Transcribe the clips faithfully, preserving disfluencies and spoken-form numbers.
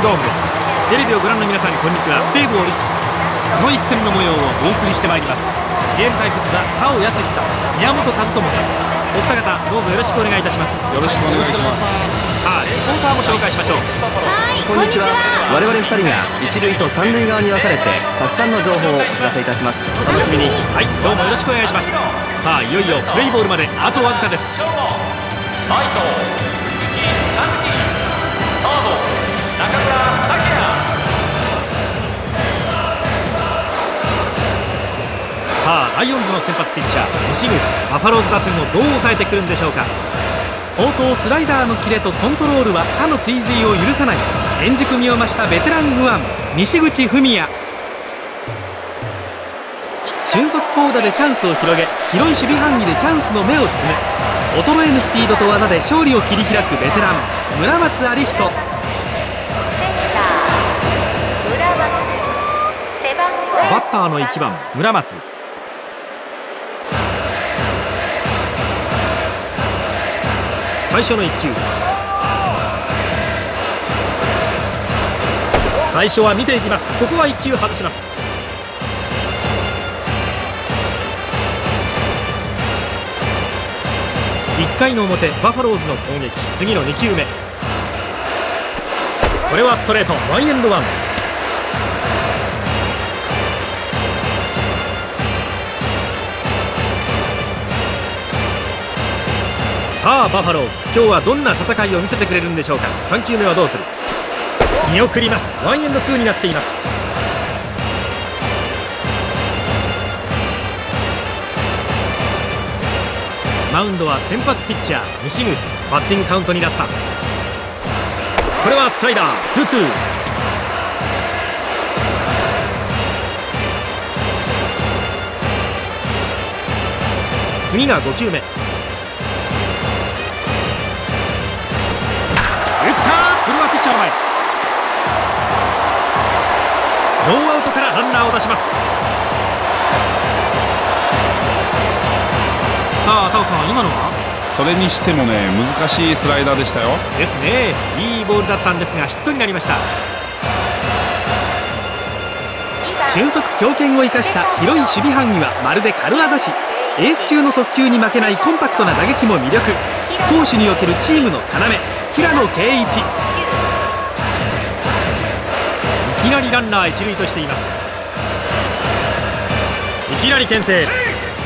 ドームです。テレビをご覧の皆さん、こんにちは。西武オリックス、すごい一戦の模様をお送りしてまいります。ゲーム解説は田尾康さん、宮本和智さん、お二方どうぞよろしくお願いいたします。 よろしくお願いします。 さあ、レポーターも紹介しましょう。 はい、 こんにちは。我々ふたりが一塁と三塁側に分かれてたくさんの情報をお知らせいたします。 お楽しみに。はい、どうもよろしくお願いします。さあ、いよいよプレイボールまであとわずかです。 ライト藤木和樹、サード中村拓也。 さあ、ライオンズの先発ピッチャー西口、バファローズ打線をどう抑えてくるんでしょうか。 冒頭スライダーのキレとコントロールは他の追随を許さない円熟味を増したベテラン右腕西口文也。俊足好打でチャンスを広げ、広い守備範囲でチャンスの芽を摘む、衰えぬスピードと技で勝利を切り開くベテラン村松有人。 バッターのいちばん村松。最初のいっきゅう、最初は見ていきます。ここはいっきゅう外します。いっかいの表、バファローズの攻撃、次のにきゅうめ、これはストレート、ワンエンドワン。さあ、バファローズ、今日はどんな戦いを見せてくれるんでしょうか。さんきゅうめはどうする。見送ります。ワンエンドツーになっています。マウンドは先発ピッチャー西口。バッティングカウントになった。これはスライダー、ツーツー。次がごきゅうめ、打った。これはピッチャーの前。ノーアウトからランナーを出します。さあ、タオさん、今のはそれにしてもね、難しいスライダーでしたよ。 ですね。いいボールだったんですがヒットになりました。 俊足強肩を生かした広い守備範囲はまるで軽業師。エース級の速球に負けないコンパクトな打撃も魅力。攻守におけるチームの要平野啓一。いきなりランナー一塁としています。いきなり牽制。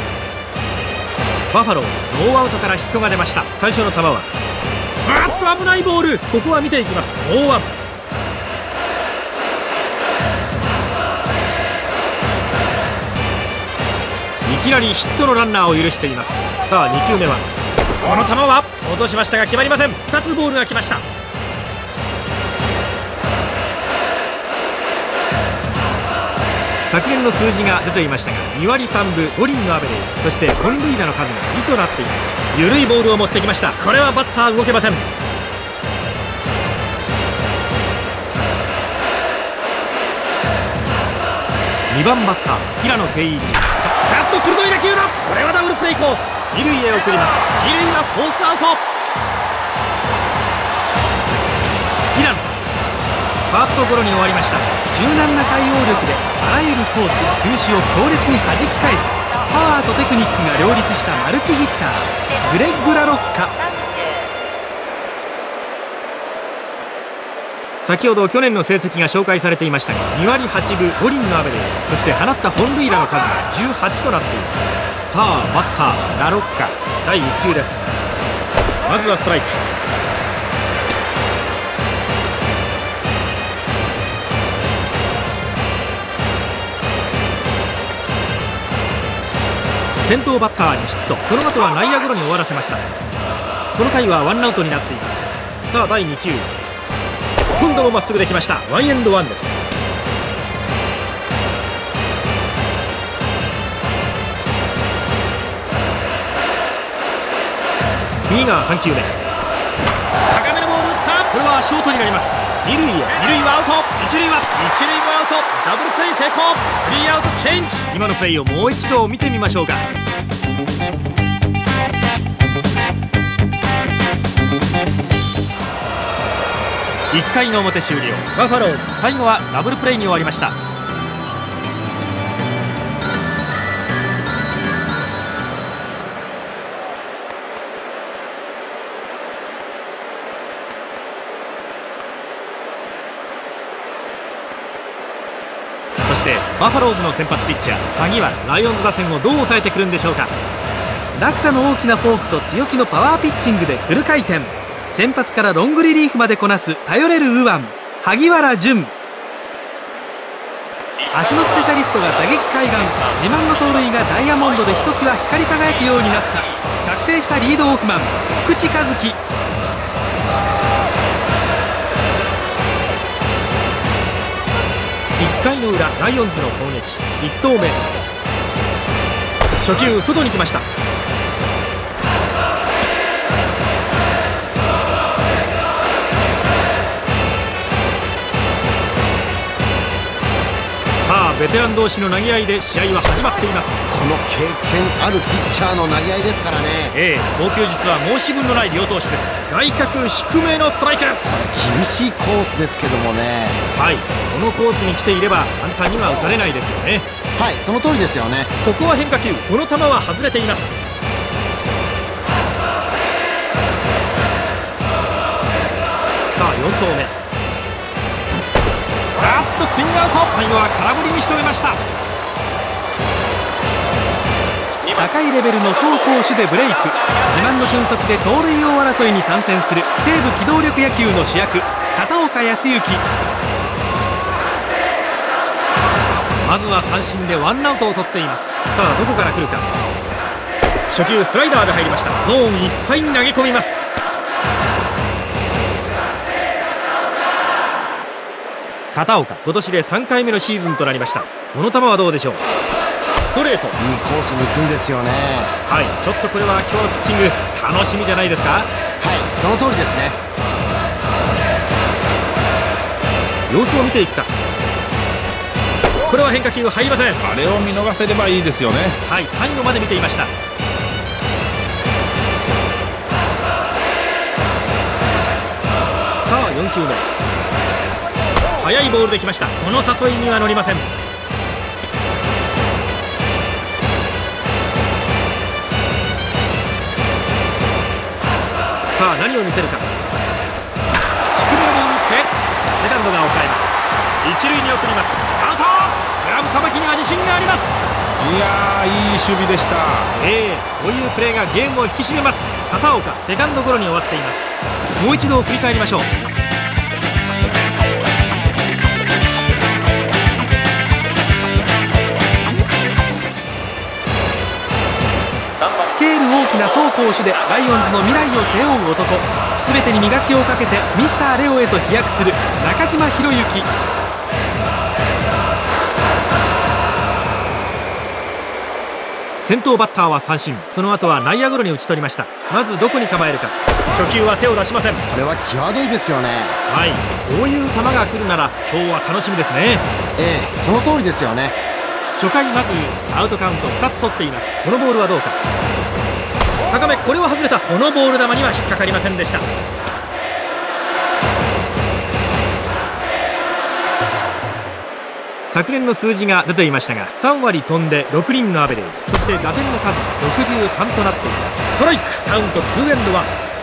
バファローズ、ノーアウトからヒットが出ました。最初の球はあっと危ないボール。ここは見ていきます。ノーワン。いきなりヒットのランナーを許しています。さあ、にきゅうめはこの球は落としましたが決まりません。ふたつボールが来ました。昨年の数字が出ていましたがにわりさんぶごりんのアベレージ、そして本塁打の数もにとなっています。緩いボールを持ってきました。これはバッター動けません。にばんバッター平野啓一。ガッと鋭い打球だ。これはダブルプレーコース。二塁へ送ります。二塁はコースアウト。平野、ファーストゴロに終わりました。 柔軟な対応力であらゆるコース、球種を強烈に弾き返すパワーとテクニックが両立したマルチヒッターグレッグ・ラロッカ。 先ほど去年の成績が紹介されていましたがにわりはちぶごりんのアベレージ、そして放った本塁打の数がじゅうはちとなっています。さあ、バッターラロッカ、だいいっきゅうです。まずはストライク。先頭バッターにヒット、その後は内野ゴロに終わらせました。この回はワンアウトになっています。さあ、だいにきゅう、今度もまっすぐできました。ワンエンドワンです。次がさんきゅうめ、高めのボール打った。これはショートになります。二塁へ、二塁はアウト、一塁は一塁もアウト。ダブルプレー成功。スリーアウトチェンジ。今のプレーをもう一度見てみましょうか。いいっかいの表終了。バファローズ最後はダブルプレーに終わりました。そしてバファローズの先発ピッチャー鍵はライオンズ打線をどう抑えてくるんでしょうか。 落差の大きなフォークと強気のパワーピッチングでフル回転。先発からロングリリーフまでこなす頼れる右腕萩原純。足のスペシャリストが打撃海岸。自慢の走塁がダイヤモンドでひときわ光り輝くようになった。覚醒したリードオフマン福地和樹。 いっかいの裏ライオンズの攻撃。いち投目初球外に来ました。さあベテラン同士の投げ合いで試合は始まっています。 この経験あるピッチャーの投げ合いですからね。 ええ、投球術は申し分のない両投手です。外角低めのストライク。 これ厳しいコースですけどもね。 はい、このコースに来ていれば簡単には打たれないですよね。 はい、その通りですよね。 ここは変化球。この球は外れています。さあよん投目。あっとスイングアウト。最後は空振りに仕留めました。 高いレベルの走攻守でブレイク。自慢の俊足で盗塁王争いに参戦する西武機動力野球の主役片岡康之。 まずは三振でワンアウトを取っています。さあどこから来るか。初球スライダーで入りました。ゾーンいっぱいに投げ込みます。片岡今年でさんかいめのシーズンとなりました。この球はどうでしょう。ストレート。 いいコースに行くんですよね。 はい、ちょっとこれは今日のピッチング楽しみじゃないですか。 はい、その通りですね。 様子を見ていくか。これは変化球入りません。 あれを見逃せればいいですよね。 はい、最後まで見ていました。さあよん球目。速いボールできました。この誘いには乗りません。さあ何を見せるか。低めのボール打ってセカンドが抑えます。一塁に送ります。アウト。グラブさばきには自信があります。 いやー、いい守備でした。 ええ、こういうプレーがゲームを引き締めます。片岡セカンドゴロに終わっています。もう一度振り返りましょう。 スケール大きな走攻守でライオンズの未来を背負う男。全てに磨きをかけてミスターレオへと飛躍する中島博之。 先頭バッターは三振。その後は内野ゴロに打ち取りました。まずどこに構えるか。初球は手を出しません。 これは際どいですよね。 はい、こういう球が来るなら今日は楽しみですね。 ええ、その通りですよね。 初回まずアウトカウントふたつ取っています。このボールはどうか。高め、これは外れた。このボール球には引っかかりませんでした。昨年の数字が出ていましたがさん割飛んでろくにんのアベレージ、そして打点の数ろくじゅうさんとなっています。ストライクカウントツーエンドワン。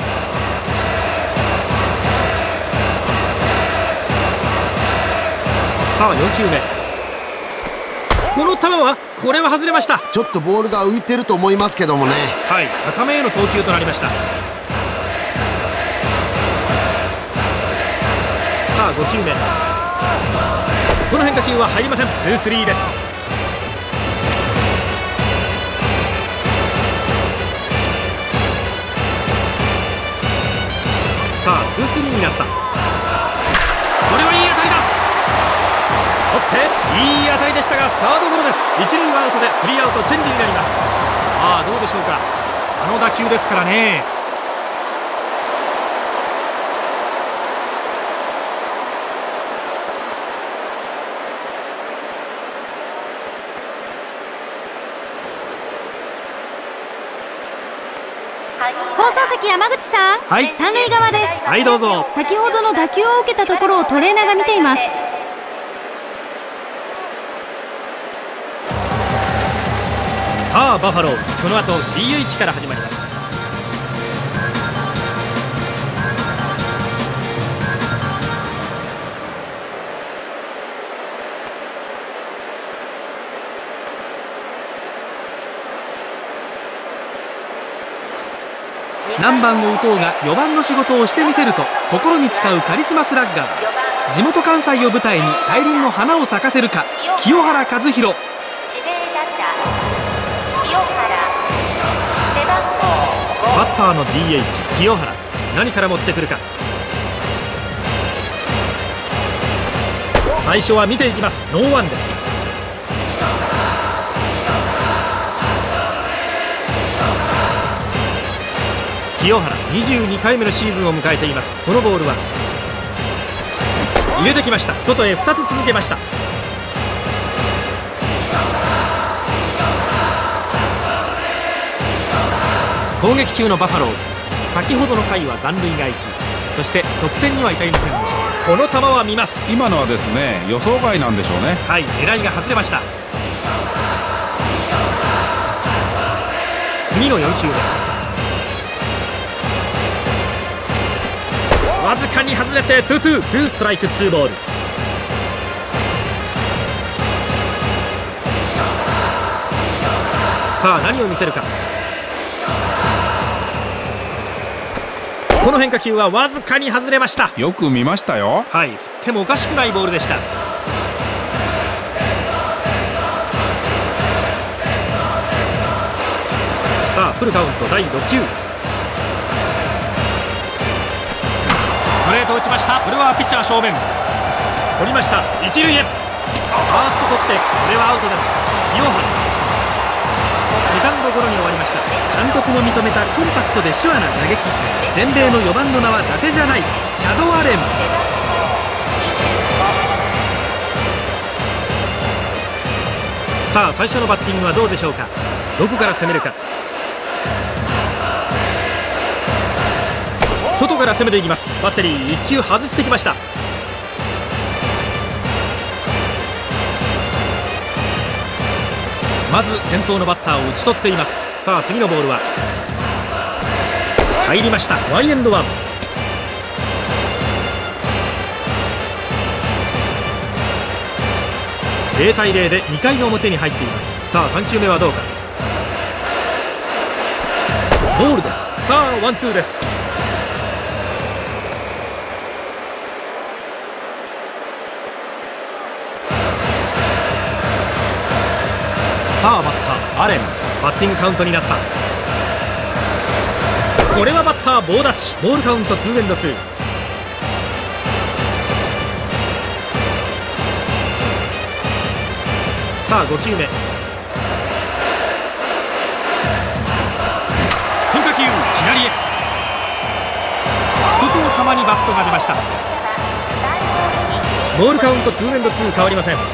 さあよん球目。この球はこれは外れました。 ちょっとボールが浮いてると思いますけどもね。 はい、高めへの投球となりました。さあご球目。この変化球は入りません。ツースリーです。さあツースリーになった。これはいい当たりだ。取っていい当たりでしたがサードゴロです。一塁はアウトでスリーアウトチェンジになります。ああどうでしょうか。あの打球ですからね。 放送席山口さん、 はい、 三塁側です。 はい、どうぞ。 先ほどの打球を受けたところをトレーナーが見ています。 さあバファローズ、この後 ディーエイチ から始まります。 何番を打とうがよばんの仕事をしてみせると心に誓うカリスマスラッガー。地元関西を舞台に大輪の花を咲かせるか、清原和博。 バッターの ディーエイチ 清原、何から持ってくるか。最初は見ていきます。ノーワンです。清原にじゅうにかいめのシーズンを迎えています。このボールは入れてきました。外へふたつ続けました。攻撃中のバファローズ、先ほどの回は残塁がいち、そして得点には至りませんでした。この球は見ます。 今のはですね、予想外なんでしょうね。 はい、狙いが外れました。次のよん球目、わずかに外れてツーツー、ツーストライクツーボール。さあ何を見せるか。この変化球はわずかに外れました。 よく見ましたよ。 はい、振ってもおかしくないボールでした。さあフルカウントだいろっ球、ストレート打ちました。これはピッチャー正面取りました。一塁へ、ファースト取って、これはアウトです。清原、セカンドゴロに終わりました。 監督も認めたコンパクトで手話な打撃。全米のよばんの名は伊達じゃない、チャド・アレン。 さあ最初のバッティングはどうでしょうか。どこから攻めるか。外から攻めていきます。バッテリーいっ球外してきました。まず先頭のバッターを打ち取っています。さあ次のボールは入りました。ワンエンドワン。ゼロたいゼロでにかいの表に入っています。さあさん球目はどうか。ボールです。さあワンツーです。さあバッターアレン、バッティングカウントになった。これはバッター棒立ち。ボールカウントツーエンドツー。さあご球目、変化球左へ、外の球にバットが出ました。ボールカウントツーエンドツー、変わりません。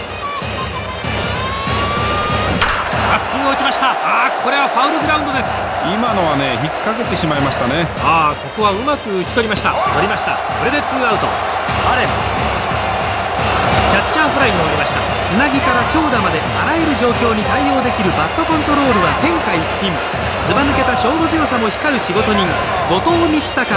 まっすぐ落ちました。ああ、これはファウルグラウンドです。 今のはね、引っ掛けてしまいましたね。 ああ、ここはうまく打ち取りました。取りました。これでツーアウト。アレン、キャッチャーフライに終わりました。 つなぎから強打まであらゆる状況に対応できるバットコントロールは天下一品。ずば抜けた勝負強さも光る仕事人、後藤光隆。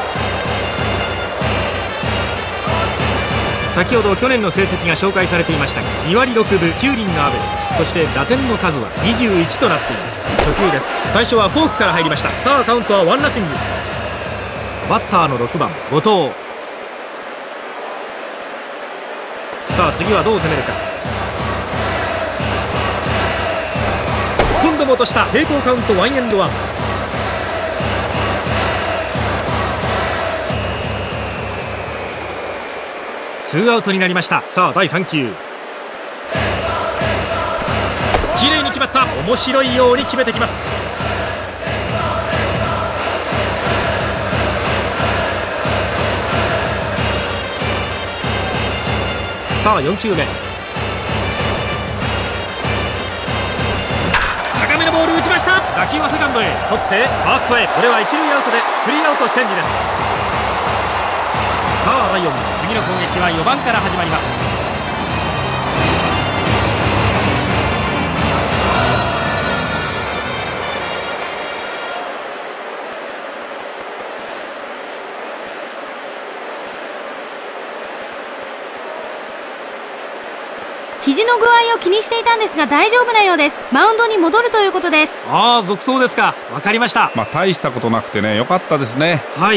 先ほど去年の成績が紹介されていましたが、にわりろくぶきゅうりんのアベレージ、そして打点の数はにじゅういちとなっています。初球です。最初はフォークから入りました。さあカウントはワンナッシング。バッターのろくばん後藤。さあ次はどう攻めるか。今度も落とした。平行カウントワンエンドワン。ツーアウトになりました。さあだいさん球、きれいに決まった。面白いように決めてきます。さあよん球目、高めのめのボール打ちました。打球はセカンドへ取ってファーストへ。これは一塁アウトでスリーアウトチェンジです。さあライオン次の攻撃はよばんから始まります。 肘の具合を気にしていたんですが大丈夫なようです。マウンドに戻るということです。 ああ続投ですか。わかりました。 まあ大したことなくてね、良かったですね。 はい。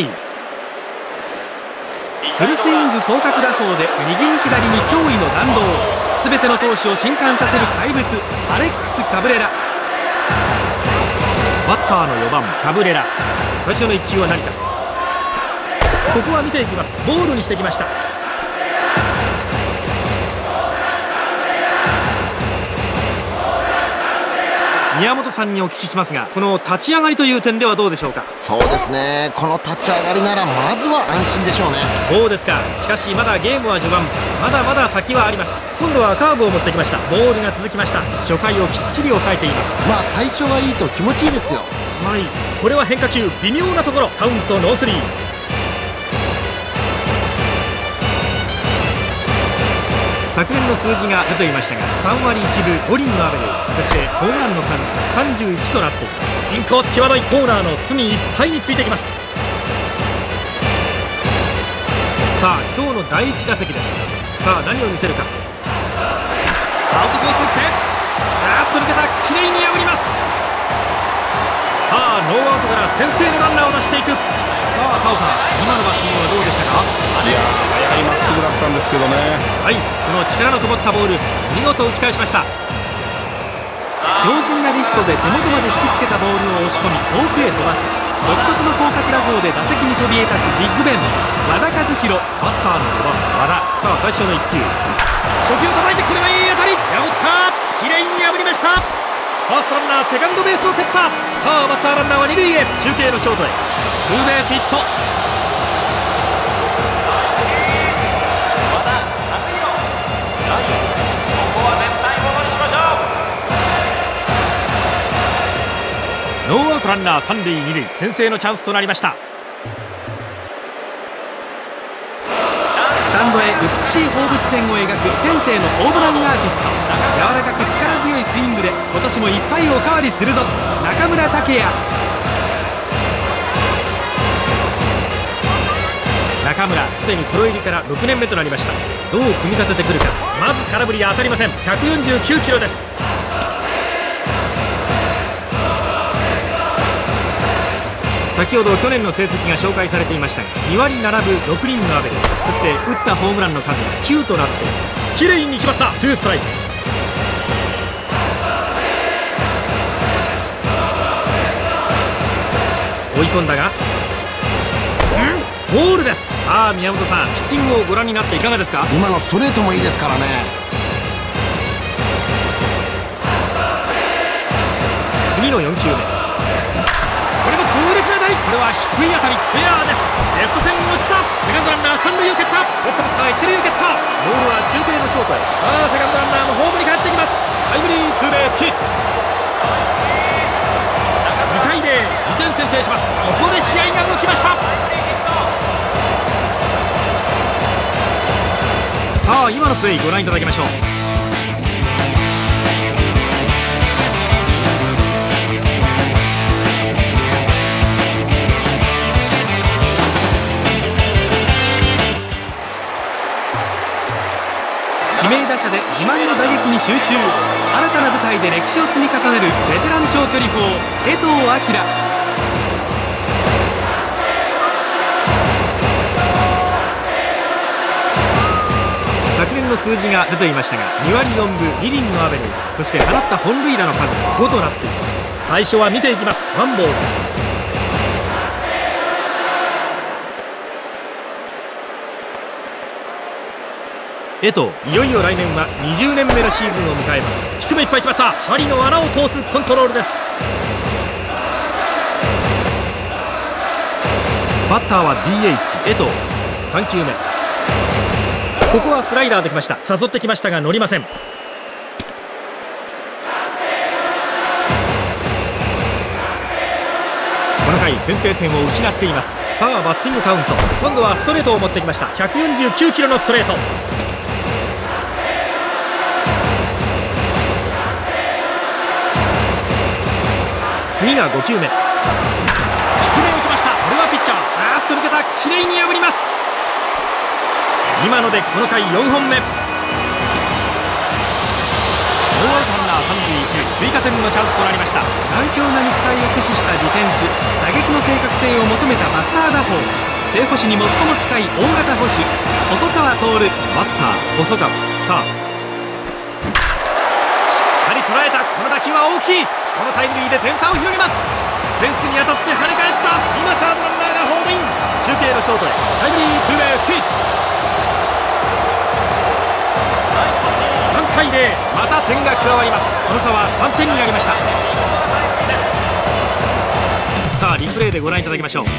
フルスイング広角打法で右に左に驚異の弾道、全ての投手を震撼させる怪物アレックス・カブレラ。 バッターのよばんカブレラ、最初のいっ球は何か。ここは見ていきます。ボールにしてきました。宮本さんにお聞きしますが、この立ち上がりという点ではどうでしょうか。 そうですね、この立ち上がりならまずは安心でしょうね。 そうですか。しかしまだゲームは序盤、まだまだ先はあります。今度はカーブを持ってきました。ボールが続きました。初回をきっちり抑えています。 まあ最初はいいと気持ちいいですよ。 はい、これは変化球微妙なところ。カウントノースリー。昨年の数字が出ていましたがさんわりいちぶごりんのアベレージ、そしてホームランの数さんじゅういちとなっています。インコース際どいコーナーの隅いっぱいについてきます。さあ今日のだいいち打席です。さあ何を見せるか。アウトコース打ってあーっと抜けた。きれいに破ります。さあノーアウトから先制のランナーを出していく。さあカオさん、今のバッティングはどうでしたか。 いやー速いまっすぐだったんですけどね。 はい、その力のこもったボール見事打ち返しました。 強靭なリストで手元まで引きつけたボールを押し込み遠くへ飛ばす独特の広角打法で打席にそびえ立つビッグベン和田和弘。 バッターのごばん和田。さあ最初のいっ球、初球叩いて、これはいい当たり。破った。きれいに破りました。ファーストランナーセカンドベースを蹴った。さあバッターランナーはに塁へ。中継のショートへツーベースヒット。ノーアウトランナーさん塁に塁、先制のチャンスとなりました。 スタンドへ美しい放物線を描く天性のホームランアーティスト。柔らかく力強いスイングで今年もいっぱいおかわりするぞ中村剛也。 中村すでにプロ入りからろくねんめとなりました。どう組み立ててくるか。まず空振りは当たりません。ひゃくよんじゅうきゅうキロです。先ほど去年の成績が紹介されていましたがにわりななぶろくりんのアベレージ、そして打ったホームランの数がきゅうとなっています。きれいに決まった。ツーストライク。追い込んだがボールです。さあ宮本さん、ピッチングをご覧になっていかがですか。 今のストレートもいいですからね。 次のよん球目、これも痛烈な当たり。これは低い当たり、フェアです。レフト線に落ちた。セカンドランナーさん塁を蹴った。レフトバッターいち塁を蹴った。ボールは中継のショートへ。さあセカンドランナーもホームに帰ってきます。タイムリーツーベースヒット。にたいゼロ、にてん先制します。ここで試合が動きました。さあ今のプレーご覧いただきましょう。 指名打者で自慢の打撃に集中。新たな舞台で歴史を積み重ねるベテラン長距離砲江藤明。 昨年の数字が出ていましたがにわりよんぶに厘のアベレージ、そして放った本塁打の数がごとなっています。最初は見ていきます。ワンボールです。江藤、いよいよ来年はにじゅうねんめのシーズンを迎えます。低めいっぱい決まった。針の穴を通すコントロールです。バッターは ディーエイチ 江藤。さん球目、ここはスライダーできました。誘ってきましたが乗りません。 回先制点を失っています。さあバッティングカウント、今度はストレートを持ってきました。ひゃくよんじゅうきゅうキロのストレート。次がご球目、低め打ちました。これはピッチャーあーっと抜けた、きれいに破ります。今のでこの回よんほんめ。ノーアウトランナーさんるいいちるい、追加点のチャンスとなりました。 頑強な肉体を駆使したディフェンス、打撃の正確性を求めたバスター打法、正捕手に最も近い大型捕手細川徹。 バッター細川、さあしっかり捉えた。この打球は大きい。このタイムリーで点差を広げます。フェンスに当たって跳ね返った。今サードランナーがホームイン。中継のショートへタイムリーツーベースヒット。さんたいゼロ、また点が加わります。その差はさんてんになりました。さあリプレイでご覧いただきましょう。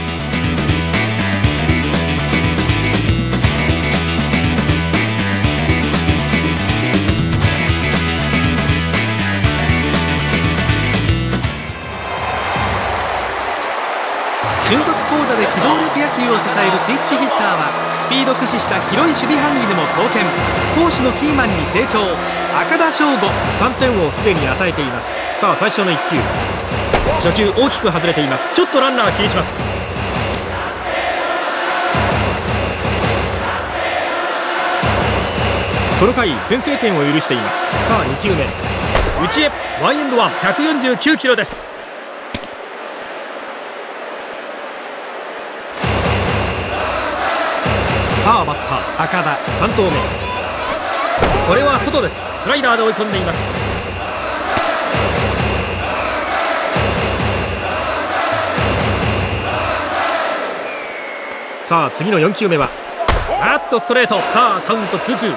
俊足巧打で機動力野球を支えるスイッチヒッターはスピード駆使した広い守備範囲でも貢献、攻守のキーマンに成長。赤田将吾、 さんてんをすでに与えています。さあ最初のいっきゅう、初球大きく外れています。ちょっとランナー気にします。この回先制点を許しています。さあにきゅうめ、内へワンエンドワン、ひゃくよんじゅうきゅうキロです。さあバッター赤田さんとうめ、これは外です。スライダーで追い込んでいます。さあ次のよんきゅうめはあっとストレート。さあカウントツーツー。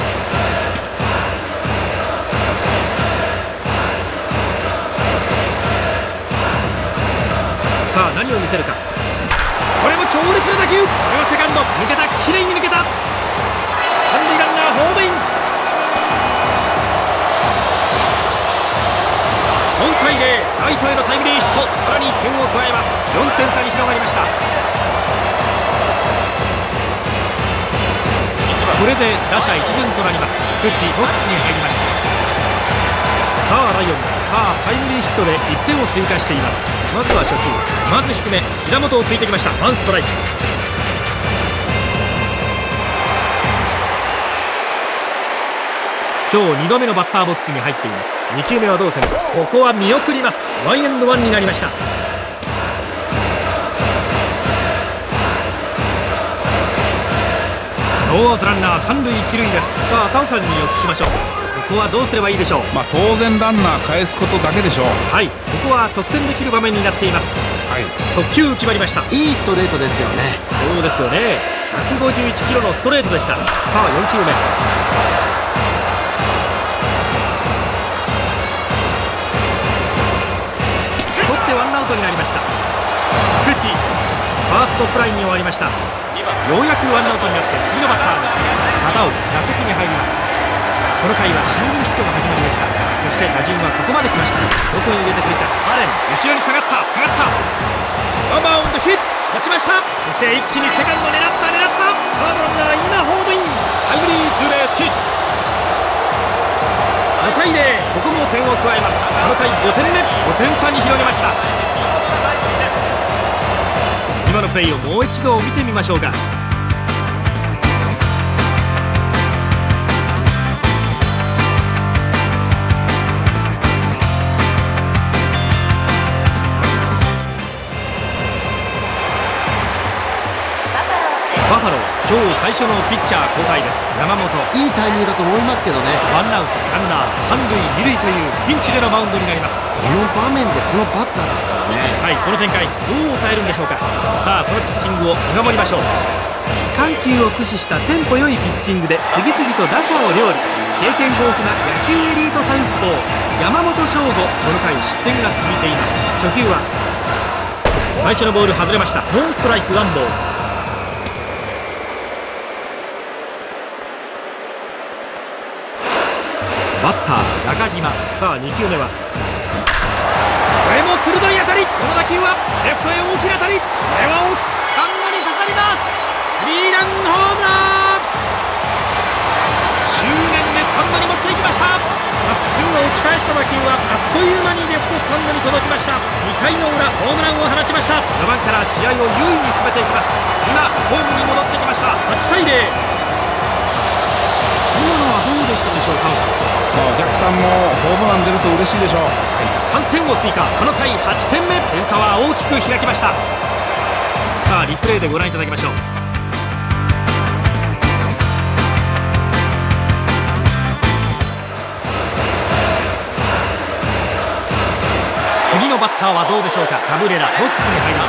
さあ何を見せるか。これも強烈な打球。これはセカンド抜けた、きれいに抜けた。三塁ランナーホームイン。よんたいゼロ、ライトへのタイムリーヒット。さらにいってんを加えます。よんてん差に広がりました。これで打者一巡となります。菊池ボックスに入りました。さあライオン、さあタイムリーヒットでいってんを追加しています。まずは初球、まず低め、膝元をついてきました。ワンストライク。今日にどめのバッターボックスに入っています。にきゅうめはどうせ、ここは見送ります。ワンエンドワンになりました。ノーアウトランナーさんるいいちるいです。さあタオさんにお聞きしましょう。ここはどうすればいいでしょう。 まあ当然ランナー返すことだけでしょう。 はい、ここは得点できる場面になっています。 はい、 速球決まりました。 いいストレートですよね。 そうですよね。ひゃくごじゅういちキロのストレートでした。さあよんきゅうめ、取ってワンアウトになりました。菊池ファーストフライに終わりました。ようやくワンアウトになって次のバッターです。片岡打席に入ります。この回はシングルヒットが始まりました。そして打順はここまで来ました。どこに入れてくるか。アレン後ろに下がった下がった。ワンバウンドヒット、落ちました。そして一気にセカンド狙った狙った。サードランナー今ホームイン。タイムリーツーベースヒット。ごたいゼロ、ここも点を加えます。この回ごてんめ、ごてん差に広げました。今のプレーをもう一度見てみましょうか。バファローズ、今日最初のピッチャー交代です。山本、 いいタイミングだと思いますけどね。 ワンアウトランナーさんるいにるいというピンチでのマウンドになります。 この場面でこのバッターですからね。 はい、この展開どう抑えるんでしょうか。さあそのピッチングを見守りましょう。 緩急を駆使したテンポ良いピッチングで次々と打者を料理。経験豊富な野球エリートサウスポー山本翔吾。 この回失点が続いています。初球は最初のボール外れました。ノーストライクワンボール。バッター中島。さあにきゅうめはこれも鋭い当たり。 り、この打球はレフトへ大きな当たり、これはスタンドに刺さります。スリーランホームラン、執念でスタンドに持っていきました。まっすぐを打ち返した打球はあっという間にレフトスタンドに届きました。にかいの裏、ホームランを放ちました。序盤から試合を優位に進めていきます。今ホームに戻ってきました。はちたいゼロ。今のはどうでしたでしょうか。 まあお客さんもホームラン出ると嬉しいでしょう。 さんてんを追加、この回はちてんめ、点差は大きく開きました。さあリプレイでご覧いただきましょう。次のバッターはどうでしょうか。カブレラ、ボックスに入ります。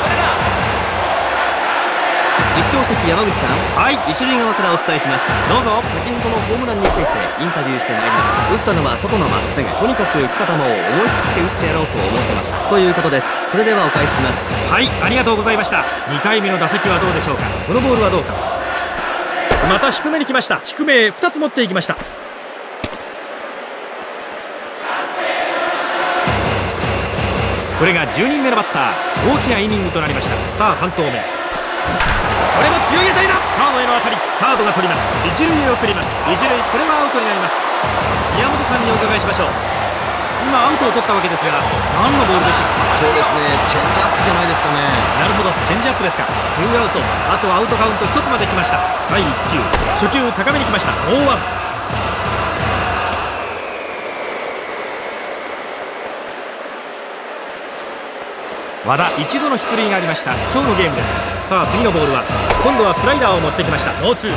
実況席山口さん、 はい、 一塁側からお伝えします。 どうぞ。 先ほどのホームランについてインタビューしてまいりました。打ったのは外のまっすぐ、とにかく来た球を思い切って打ってやろうと思ってましたということです。それではお返しします。 はい、ありがとうございました。にかいめの打席はどうでしょうか。このボールはどうか。また低めに来ました。低めへふたつ持っていきました。これがじゅうにんめのバッター、大きなイニングとなりました。さあさん投目、これも強い当たりだ。サードへの当たり、サードが取ります。一塁へ送ります。一塁、これはアウトになります。宮本さんにお伺いしましょう。今アウトを取ったわけですが、何のボールでしたか。 そうですね、チェンジアップじゃないですかね。 なるほど、チェンジアップですか。ツーアウト、あとアウトカウントひとつまで来ました。だいいっきゅう、初球高めに来ました。ノーワン。和田、一度の出塁がありました。今日のゲームです。さあ次のボールは、今度はスライダーを持ってきました。ノーツー。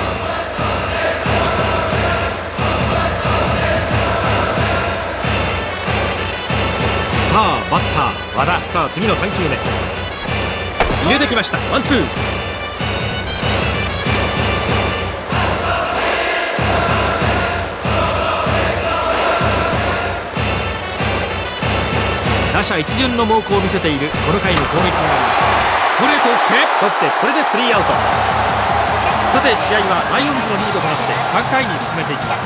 さあバッター和田、さあ次のさんきゅうめ、入れてきました。ワンツー。打者一巡の猛攻を見せているこの回の攻撃になります。ストレートを打って取って、これでスリーアウト。さて試合はライオンズのリードとなってさんかいに進めていきます。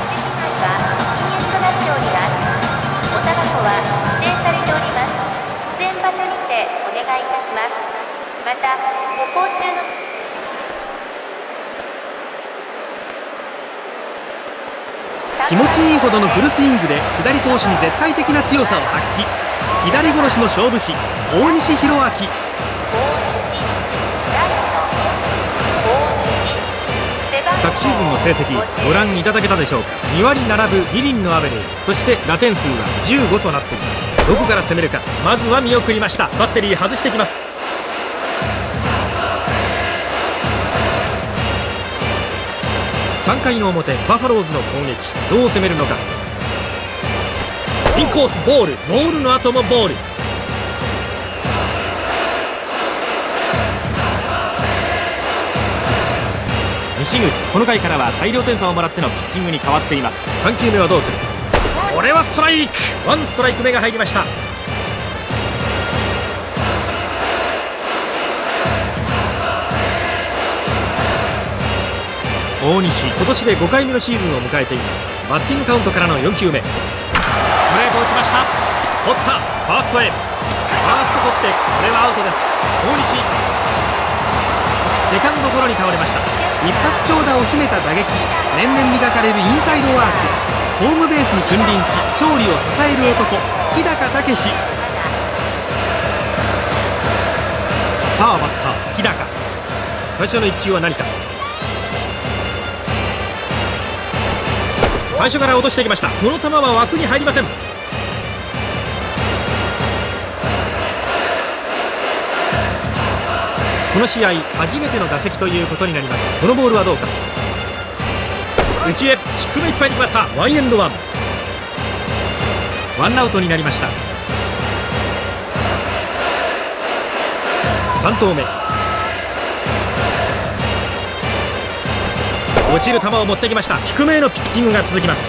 また歩行中の気持ちいいほどのフルスイングで左投手に絶対的な強さを発揮。左殺しの勝負師、大西弘明。 昨シーズンの成績ご覧いただけたでしょうか。にわりななぶにりんのアベレージ、そして打点数はじゅうごとなっています。どこから攻めるか。まずは見送りました。バッテリー外してきます。さんかいの表、バファローズの攻撃、どう攻めるのか。インコースボール、ボールの後もボール。西口、この回からは大量点差をもらってのピッチングに変わっています。さんきゅうめはどうする。これはストライク、ワンストライク目が入りました。大西、今年でごかいめのシーズンを迎えています。バッティングカウントからのよんきゅうめ、ストレート打ちました。取った、ファーストへ、ファースト取って、これはアウトです。大西、セカンドゴロに倒れました。 一発長打を秘めた打撃、年々磨かれるインサイドワーク、ホームベースに君臨し勝利を支える男、日高武史。 さあバッター日高、最初のいっ球は何か。最初から落としてきました。この球は枠に入りません。この試合初めての打席ということになります。このボールはどうか。内へ低めいっぱいに決まった。ワンエンドワン、ワンアウトになりました。さん投目、落ちる球を持ってきました。低めへのピッチングが続きます。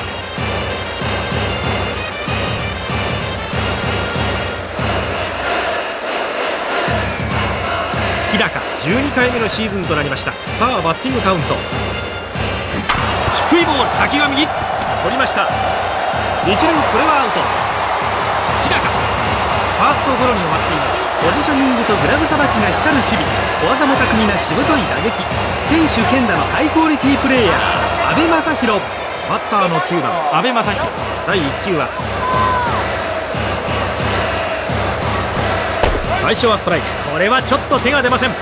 日高、じゅうにかいめのシーズンとなりました。さあバッティングカウント、低いボール、打球は右、取りました。一塁、これはアウト。日高、フファーストゴロに終わっています。 ポジショニングとグラブさばきが光る守備、小技も巧みなしぶとい打撃、堅守堅打のハイクオリティプレーヤー阿部正弘。 バッターのきゅうばん阿部正弘。だいいっ球は最初はストライク。これはちょっと手が出ません。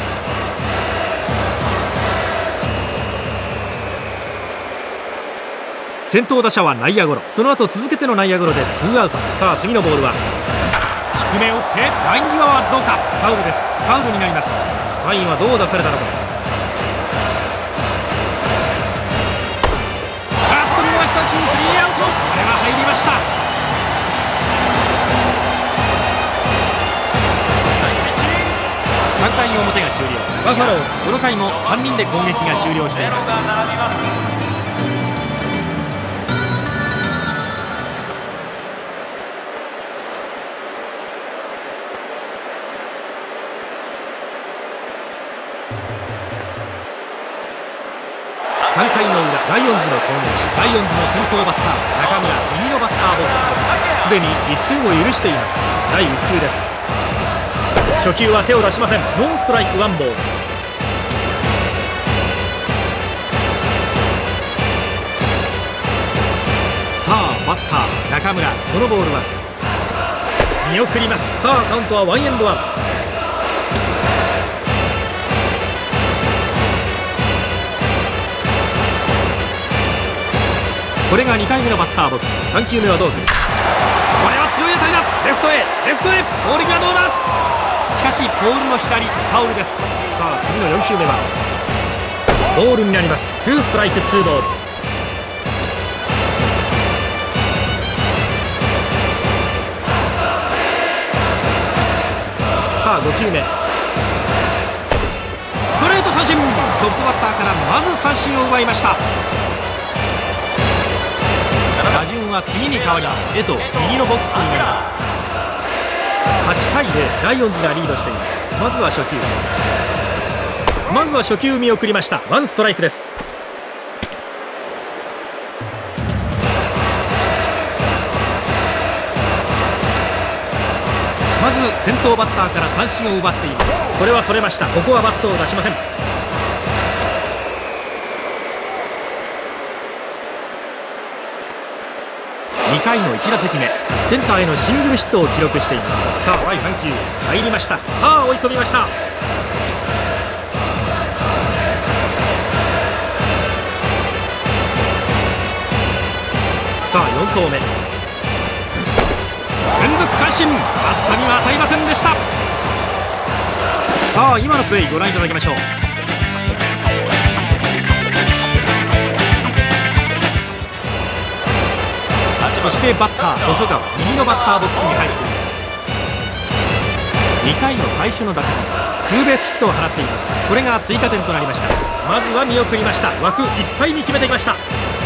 先頭打者は内野ゴロ、その後続けての内野ゴロでツーアウト。さあ次のボールは低めを打ってライン際はどうか。ファウルです。ファウルになります。サインはどう出されたのか。あっと見逃し三振、スリーアウト。これは入りました。さんかいの表が終了。バファローズこの回もさんにんで攻撃が終了しています。さんかいの裏、ライオンズの攻撃。ライオンズの先頭バッター中村、右のバッターボックスです。すでにいってんを許しています。だいいっ球です。初球は手を出しません。ノンストライクワンボール。さあバッター中村、このボールは見送ります。さあカウントはワンエンドワン。これがにかいめのバッターボックス。さん球目はどうする。これは強い当たりだ。レフトへレフトへ。ボールがどうだ。しかしポールの左、ファウルです。さあ次のよん球目はボールになります。ツーストライクツーボール。さあご球目、ストレート三振。トップバッターからまず三振を奪いました。打順は次に変わります。えと右のボックスになります。はちたいゼロ、ライオンズがリードしています。まずは初球まずは初球見送りました。ワンストライクです。まず先頭バッターから三振を奪っています。これはそれました。ここはバットを出しません。にかいのいち打席目、センターへのシングルヒットを記録しています。さあだいさん球入りました。さあ追い込みました。さあよん投目、連続三振。バットには当たりませんでした。さあ今のプレーご覧いただきましょう。そしてバッター細川、右のバッターボックスに入っています。にかいの最初の打席、ツーベースヒットを放っています。これが追加点となりました。まずは見送りました。枠いっぱいに決めてきました。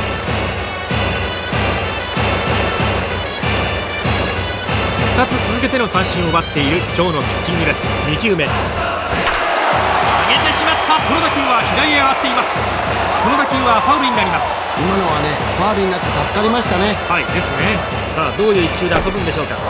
ふたつ続けての三振を奪っている今日のピッチングです。に球目、上げてしまった。この打球は左へ上がっています。この打球はファウルになります。 今のはね、ファウルになって助かりましたね。 はいですね。さあどういういっ球で遊ぶんでしょうか。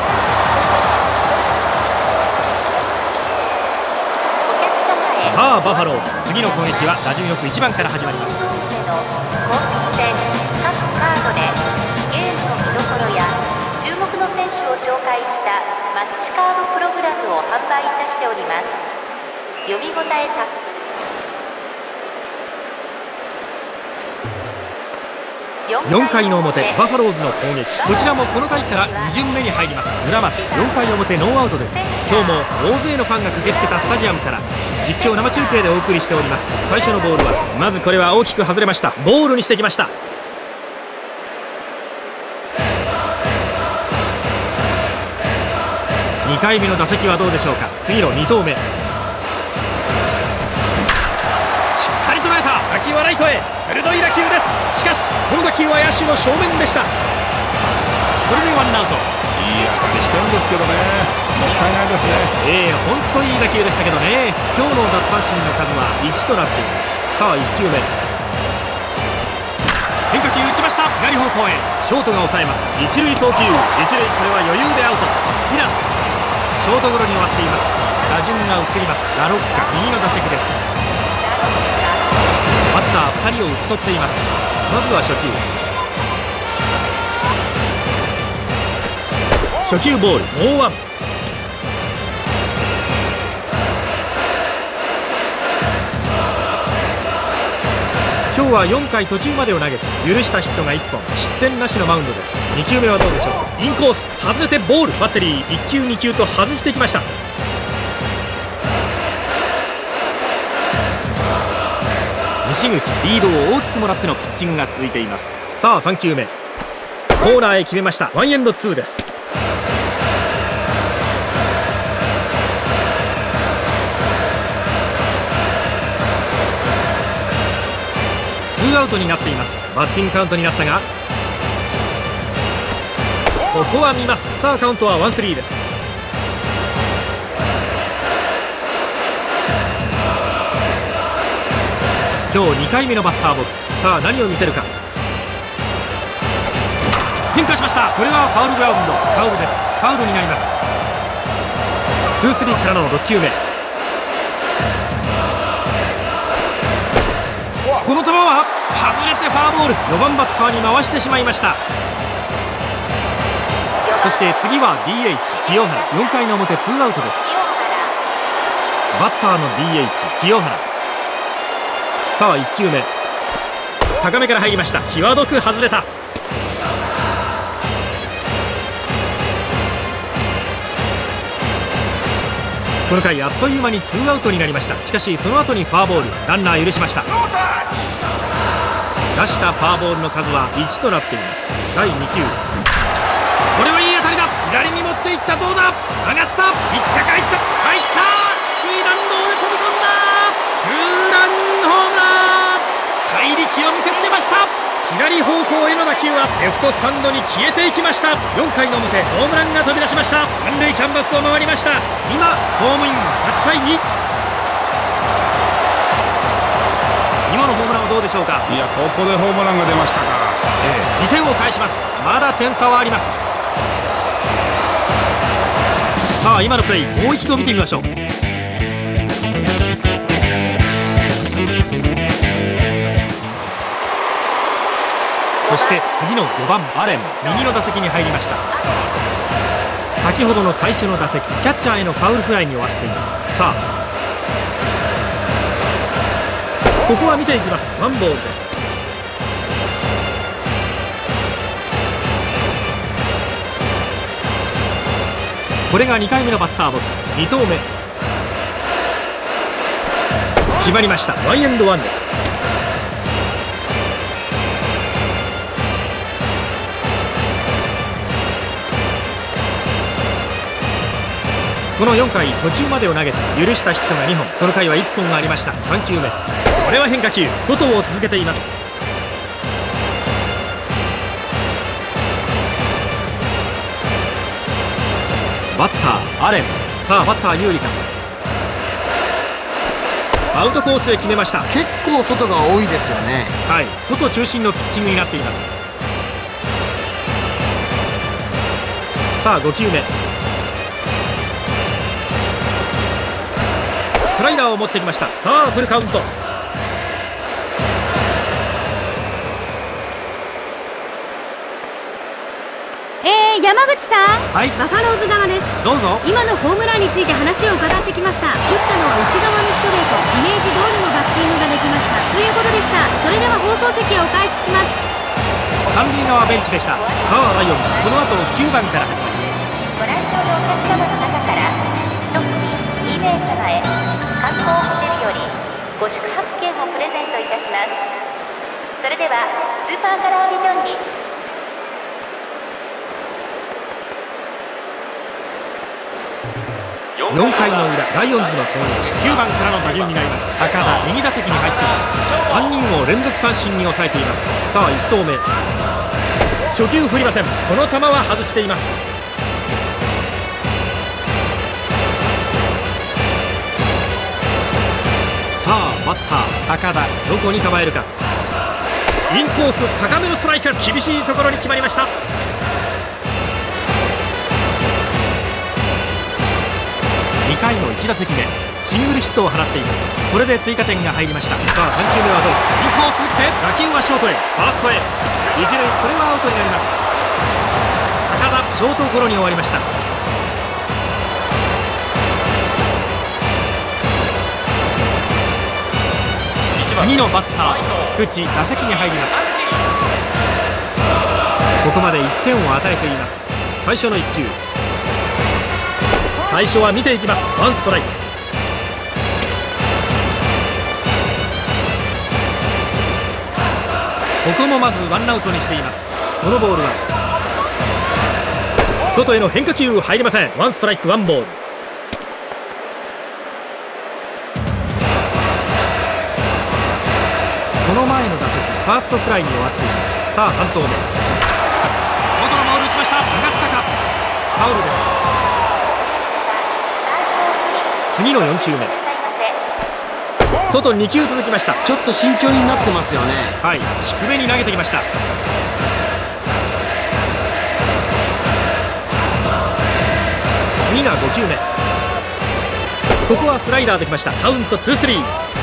さあバファローズ次の攻撃は打順よくいちばんから始まります。 公式戦各カードでゲームの見どころや注目の選手を紹介したマッチカードプログラムを販売いたしております。読み応えたっぷりよんかいの表、バファローズの攻撃。こちらもこの回からに巡目に入ります。村松、よんかい表ノーアウトです。今日も大勢のファンが駆けつけたスタジアムから実況生中継でお送りしております。最初のボールはまずこれは大きく外れました。ボールにしてきました。にかいめの打席はどうでしょうか。次のに投目、しっかり捉えた。打球はライトへ、鋭い打球です。しかしこの打球は野手の正面でした。これでワンアウト。 いい当たりしてるんですけどね、もったいないですね。 ええー、本当にいい打球でしたけどね。今日の奪三振の数はいちとなっています。さあいっ球目、変化球打ちました。 した。左方向へショートが抑えます。一塁送球、一塁、これは余裕でアウト。平野ショートゴロに終わっています。打順が移ります。ラロッカ右の打席です。バッターふたりを打ち取っています。まずは初球、初球ボール、ノーワン。今日はよんかい途中までを投げて許したヒットがいっぽん、失点なしのマウンドです。に球目はどうでしょう。インコース外れてボール。バッテリーいっ球に球と外してきました。西口リードを大きくもらってのピッチングが続いています。さあさん球目、コーナーへ決めました。ワンエンドツーです。ツーアウトになっています。バッティングカウントになったが、ここは見ます。さあカウントはワンスリーです。今日にかいめのバッターボックス。さあ何を見せるか。変化しました。これはファウルグラウンド、ファウルです。ファウルになります。ツースリーからのろく球目、この球は外れてファーボール。よばんバッターに回してしまいました。そして次は ディーエイチ 清原。よんかいの表ツーアウトです。バッターの ディーエイチ 清原。さあいっ球目、高めから入りました。際どく外れた。この回あっという間にツーアウトになりました。しかしその後にフォアボール、ランナー許しました。出したフォアボールの数はいちとなっています。だいに球、これはいい当たりだ。左に持っていった。どうだ、上がった。いったか、いった、入った。低い弾道で飛び込んだ。ツーランホームラン。怪力を見せつけました。左方向への打球はレフトスタンドに消えていきました。よんかいの表、ホームランが飛び出しました。三塁キャンバスを回りました。今ホームイン。はちたいに。今のホームランはどうでしょうか。 いや、ここでホームランが出ましたか。 ええ、にてんを返します。まだ点差はあります。さあ今のプレーもう一度見てみましょう。そして次のごばんアレン、右の打席に入りました。先ほどの最初の打席、キャッチャーへのファウルフライに終わっています。さあここは見ていきます。ワンボールです。これがにかいめのバッターボックス。に投目決まりました。ワンエンドワンです。このよんかい途中までを投げて許したヒットがにほん、この回はいっぽんがありました。さん球目、これは変化球、外を続けています。バッターアレン。さあバッター有利か。アウトコースへ決めました。 結構外が多いですよね。 はい、外中心のピッチングになっています。さあご球目、スライダーを持ってきました。さあフルカウント。 えー、山口さん、 はい、 バファローズ側です。 どうぞ。 今のホームランについて話を伺ってきました。打ったのは内側のストレート、イメージ通りのバッティングができましたということでした。それでは放送席をお返しします。 三塁側ベンチでした。さあライオン、この後きゅうばんから始まります。 ご来場のお客様の中から一組にめいさまへ観光ホテルよりご宿泊券をプレゼントいたします。それではスーパーカラービジョンによんかいの裏、ライオンズの攻撃、きゅうばんからの打順になります。高田、右打席に入っています。さんにんを連続三振に抑えています。さあいち投目、初球振りません。この球は外しています。さあバッター高田、どこに構えるか。 インコース高めのストライク、厳しいところに決まりました。にかいのいち打席目、シングルヒットを放っています。これで追加点が入りました。さあさん球目はどうか。インコース打って打球はショートへ、ファーストへ、一塁、これはアウトになります。高田ショートゴロに終わりました。次のバッター菊池、打席に入ります。ここまでいってんを与えています。最初のいっ球、最初は見ていきます。ワンストライク。ここもまずワンアウトにしています。このボールは外への変化球、入りません。ワンストライクワンボール。この前の打席ファーストフライに終わっています。さあさん投目、外のボール打ちました。上がったか、ファウルです。次のよん球目、外に球続きました。 ちょっと慎重になってますよね。 はい、低めに投げてきました。次がご球目、ここはスライダーできました。カウントツースリー。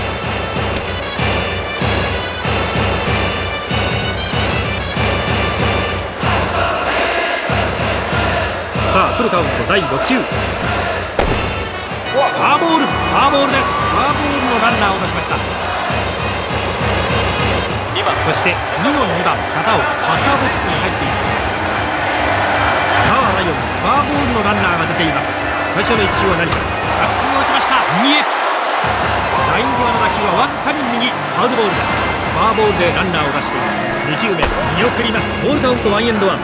さあフルカウントだいろっ球、ファーボール、ファーボールです。ファーボールのランナーを出しました。そして次のにばん片岡、バッターボックスに入っています。さあライオン、ファーボールのランナーが出ています。最初のいち球は何か、まっすぐ落ちました。右へ、ライン際の打球はわずかに右、ファウルボールです。ファーボールでランナーを出しています。に球目、見送ります。ボールカウントワンエンドワン。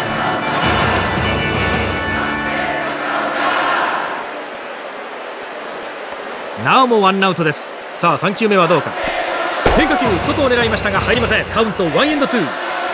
なおもワンアウトです。さあさん球目はどうか。変化球外を狙いましたが入りません。カウントワンエンドツー。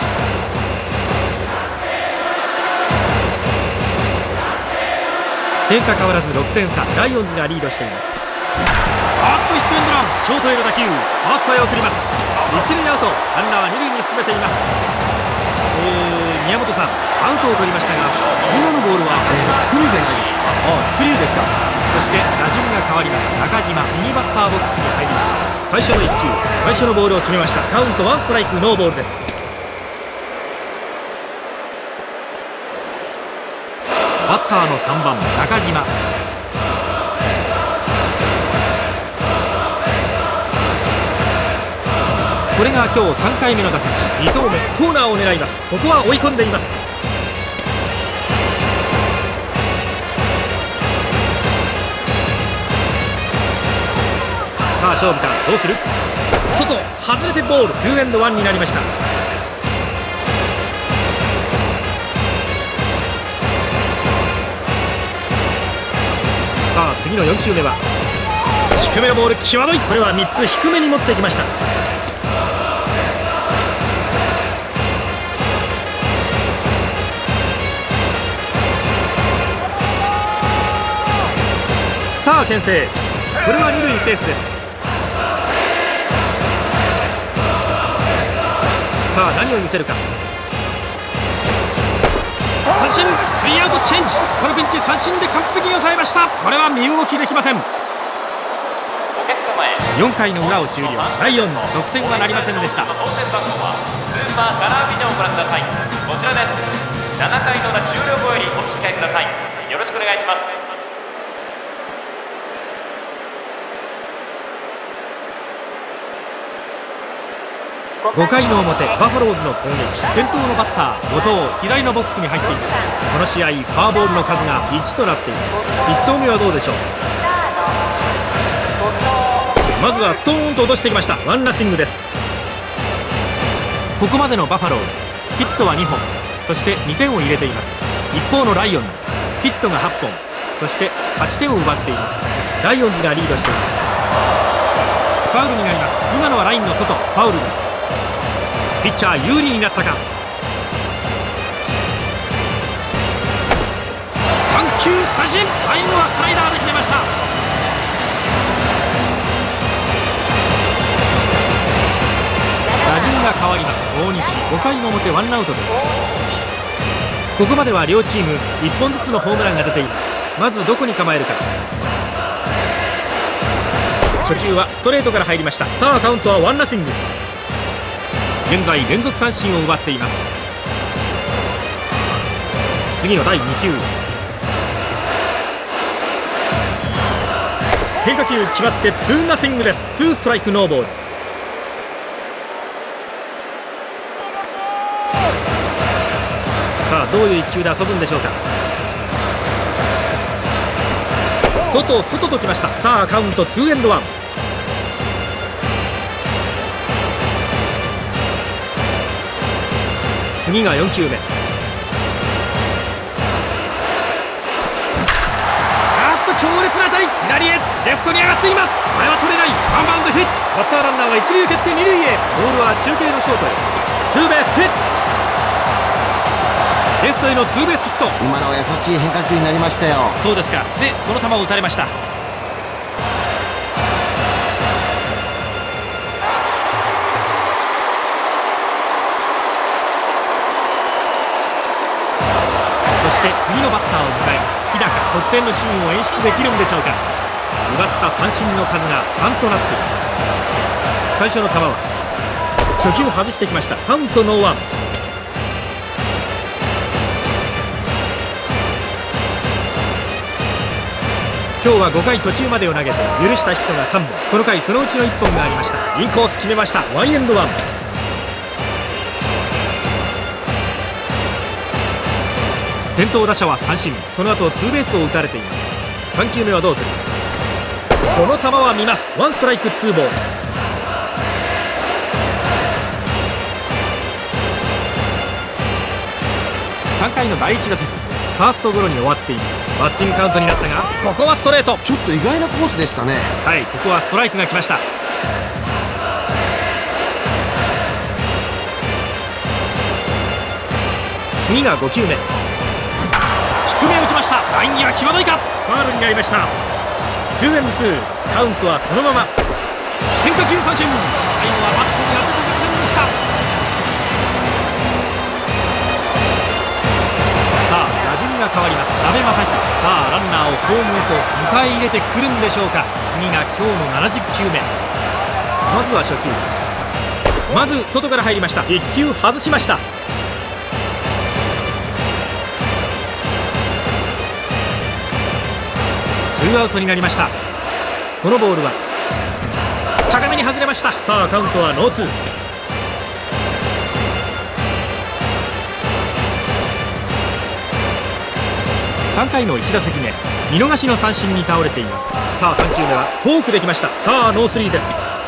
点差変わらずろくてん差、ライオンズがリードしています。あっとヒットエンドラン、ショートへの打球、ファーストへ送ります。一塁アウト、ランナーは二塁に進めています。えー、宮本さん、アウトを取りましたが今のボールは、 えー、スクリューじゃないですか。 ああ、スクリューですか。そして打順が変わります。中島、右バッターボックスに入ります。最初のいっ球、最初のボールを決めました。カウントワンストライクノーボールです。バッターのさんばん中島、これが今日さんかいめの打席。に投目、コーナーを狙います。ここは追い込んでいます。さあ勝負か、どうする。外外れてボール、ツーエンドワンになりました。さあ次のよん球目は低めのボール、際どい。これはみっつ低めに持ってきました。さあ牽制、これは二塁セーフです。さあ何を見せるか。三振、スリーアウトチェンジ。このピンチ三振で完璧に抑えました。これは身動きできません。よんかいの裏を終了、ライオンの得点はなりませんでした。 当選番号はスーパーカラービデオをご覧ください。こちらです。ななかいの裏終了後よりお引き換えください。よろしくお願いします。 ごかいの表、バファローズの攻撃。先頭のバッター後藤、左のボックスに入っています。この試合ファーボールの数がいちとなっています。いち投目はどうでしょう。まずはストーンと落としてきました。ワンナッシングです。ここまでのバファローズ、ヒットはにほん、そしてにてんを入れています。一方のライオンズ、ヒットがはっぽん、そしてはちてんを奪っています。ライオンズがリードしています。ファウルになります。今のはラインの外、ファウルです。ピッチャー有利になったか。さん球三振、最後はスライダーで決めました。打順が変わります。大西、ごかいの表ワンアウトです。ここまでは両チームいっぽんずつのホームランが出ています。まずどこに構えるか。初球はストレートから入りました。さあカウントはワンナッシング。現在連続三振を奪っています。次のだいに球、変化球決まってツーナッシングです。ツーストライクノーボール。さあどういういっ球で遊ぶんでしょうか。外外ときました。さあカウントツーエンドワン。次がよん球目。あっと強烈な当たり、左へレフトに上がっています。これは取れない。ワンバウンドヒット。バッターランナーは一塁蹴って二塁へ。ボールは中継のショートへ。ツーベースヒット。レフトへのツーベースヒット。 今のは優しい変化球になりましたよ。 そうですか。でその球を打たれました。そして次のバッターを迎えます。日高、得点のシーンを演出できるんでしょうか。奪った三振の数がさんとなっています。最初の球は初球外してきました。カウントノーワン。今日はごかい途中までを投げて許したヒットがさんぼん。この回そのうちのいっぽんがありました。インコース決めました。ワンエンドワン。先頭打者は三振。その後ツーベースを打たれています。さん球目はどうする。この球は見ます。ワンストライクツーボール。さんかいのだいいち打席、ファーストゴロに終わっています。バッティングカウントになったが、ここはストレート。 ちょっと意外なコースでしたね。 はい、ここはストライクが来ました。次がご球目。低め打ちました。ライン際際どいか。ファウルになりました。ツーエンドツー。カウントはそのまま。変化球三振。最後はバットに当てさせませんでした。さあ打順が変わります。阿部雅弘。さあランナーをホームへと迎え入れてくるんでしょうか。次が今日のななじゅっ球目。まずは初球。まず外から入りました。いっ球外しました。ツーアウトになりました。このボールは高めに外れました。さあカウントはノーツー。さんかいのいち打席目、見逃しの三振に倒れています。さあさん球目はフォークできました。さあノースリーです。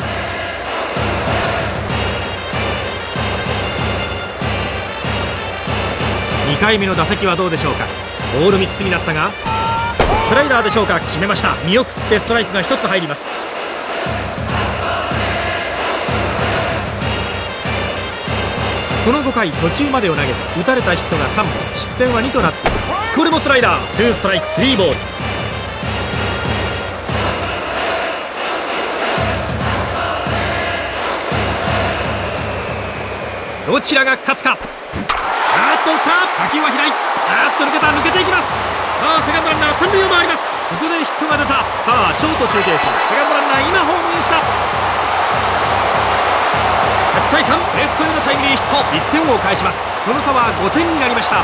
にかいめの打席はどうでしょうか。ボールみっつになったがスライダーでしょうか。決めました。見送ってストライクがひとつ入ります。このごかい途中までを投げて打たれたヒットがさんぼん、失点はにとなっています。これもスライダー。ツーストライクスリーボール。どちらが勝つか。あーっと打った。打球は左。あーっと抜けた。抜けていきます。さあセカンドランナー三塁を回ります。ここでヒットが出た。さあショート中継する。セカンドランナー今ホームインした。はちたいさん。レフトへのタイムリーヒット。いってんを返します。その差はごてんになりました。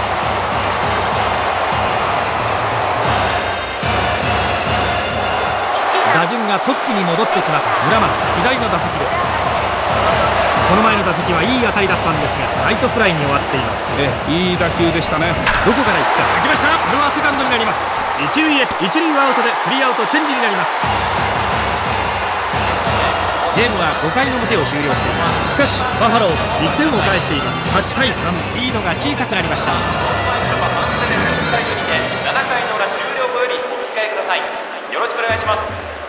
打順がトップに戻ってきます。村松、左の打席です。この前の打席はいい当たりだったんですがライトフライに終わっています。 えいい打球でしたね。 どこから行った。打ちました。これはセカンドになります。一塁へ。一塁はアウトでスリーアウトチェンジになります。ゲームはごかいの表を終了しています。しかしバファローズいってんを返しています。はちたいさん。リードが小さくなりました。 ななかいの裏終了後よりお控えください。よろしくお願いします。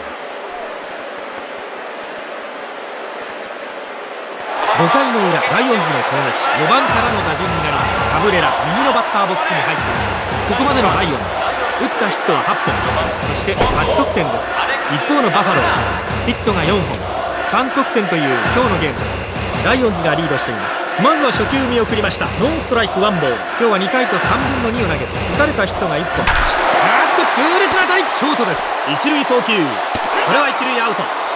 ごかいの裏、ライオンズの攻撃。よばんからの打順になります。カブレラ、右のバッターボックスに入っています。ここまでのライオン、打ったヒットははっぽん、そしてはち得点です。一方のバファローズ、ヒットがよんほん、さん得点という今日のゲームです。 ライオンズがリードしています。まずは初球見送りました。ノンストライクワンボール。今日はにかいとさんぶんのにを投げて打たれたヒットがいっぽん。あっと痛烈な当たり、ショートです。一塁送球、これは一塁アウト。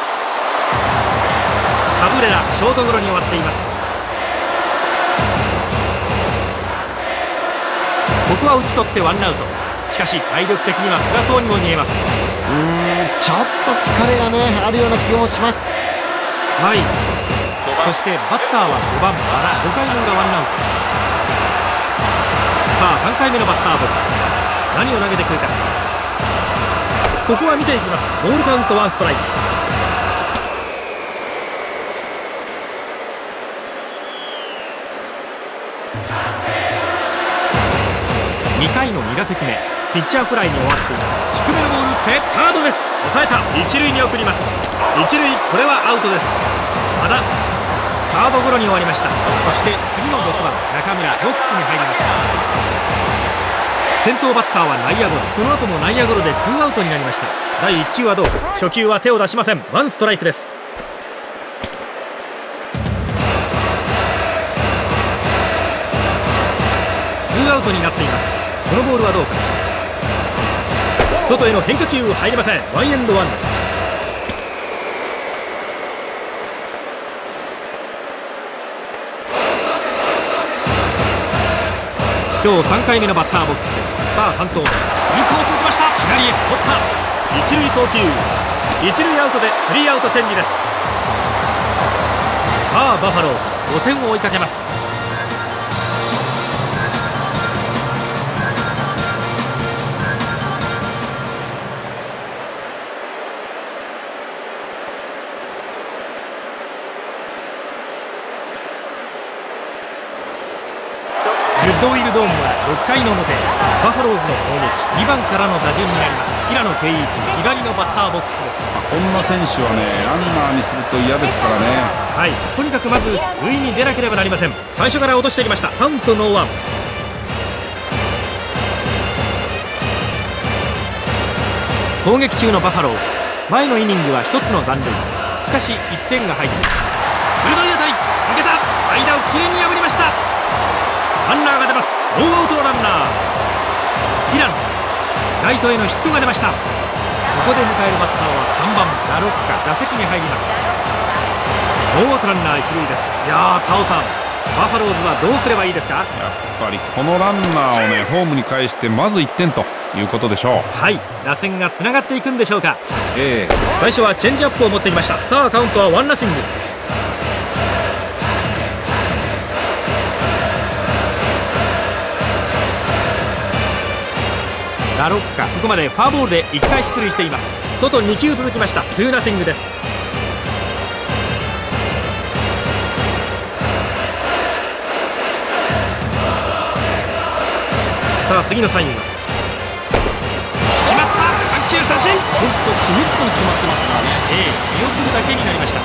カブレラショートゴロに終わっています。ここは打ち取ってワンアウト。しかし体力的には辛そうにも見えます。 うーんちょっと疲れがねあるような気もします。 はい。そしてバッターはごばんバラ。ごかいの裏ワンアウト。さあさんかいめのバッターボックス、何を投げてくるか。ここは見ていきます。ボールカウントワンストライク。にかいのに打席目、ピッチャーフライに終わっています。低めのボール打ってサードです。抑えた。一塁に送ります。一塁、これはアウトです。まだサードゴロに終わりました。そして次のろくばん中村、ボックスに入ります。先頭バッターは内野ゴロ。その後も内野ゴロでツーアウトになりました。だいいっ球はどうか。初球は手を出しません。ワンストライクです。ツーアウトになっています。このボールはどうか。外への変化球入りません。ワンエンドワンです。今日さんかいめのバッターボックスです。さあさん投目、インコース打ちました。左へ取った。一塁送球、一塁アウトでスリーアウトチェンジです。さあバファローズごてんを追いかけます。グッドウィルドームはろっかいの表、バファローズの攻撃、にばんからの打順になります。平野圭一、左のバッターボックスです。 こんな選手はねランナーにすると嫌ですからね。 はい、とにかくまず塁に出なければなりません。最初から落としてきました。カウントノーワン。攻撃中のバファローズ、前のイニングはひとつの残塁。しかしいってんが入っています。鋭い当たり、抜けた。間をきれいに破りました。ランナーが出ます。ノーアウトのランナー。平野、ライトへのヒットが出ました。ここで迎えるバッターはさんばんラロッカ、打席に入ります。ノーアウトランナー一塁です。いやータオさん、バファローズはどうすればいいですか。 やっぱりこのランナーをねホームに返してまずいってんということでしょう。 はい、打線がつながっていくんでしょうか。 ええ、 最初はチェンジアップを持ってきました。さあカウントはワンナッシング。ラロッカ、ここまでフォアボールでいっかい出塁しています。外に球続きました。ツーナッシングです。さあ次のサインは決まった。さん球三振。 本当隅っこに決まってますからね。 ええ、見送るだけになりました。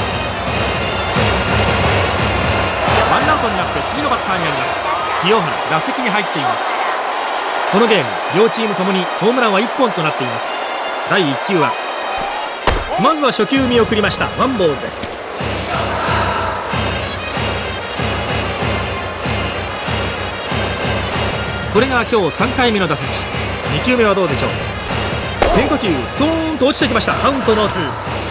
ワンアウトになって次のバッターになります。清原、打席に入っています。このゲーム両チームともにホームランはいっぽんとなっています。だいいっ球はまずは初球見送りました。ワンボールです。これが今日さんかいめの打席。に球目はどうでしょう。変化球ストーンと落ちてきました。カウントノーツー。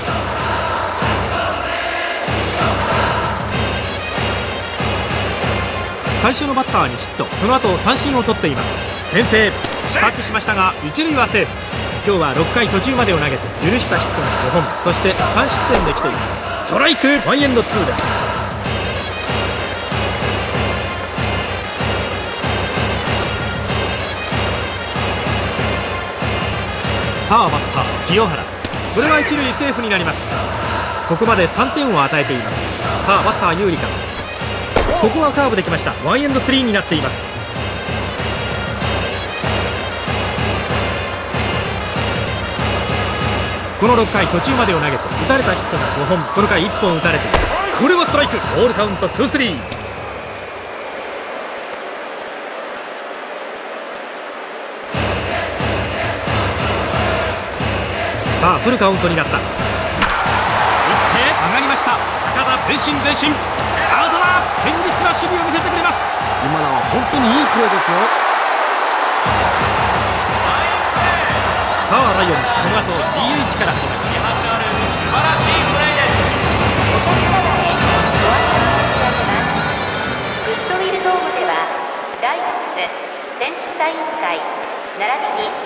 最初のバッターにヒット、その後三振を取っています。牽制タッチしましたが一塁はセーフ。今日はろっかい途中までを投げて許したヒットがごほん、そしてさん失点できています。ストライク、ワンエンドツーです。さあバッター清原、これは一塁セーフになります。ここまでさんてんを与えています。さあバッター有利か。ここはカーブできました。ワンエンドスリーになっています。このろっかい途中までを投げて打たれたヒットがごほん、この回いっぽん打たれています。これはストライク。ボールカウントツースリー。さあフルカウントになった。打って上がりました。高田前進前進、アウトだ。堅実な守備を見せてくれます。 今のは本当にいいプレーですよ。 さあライオン、この後 ディーエイチ から始まります。 素晴らしいプレーです。 グッドウィルドームではライオンズ選手サイン会並びに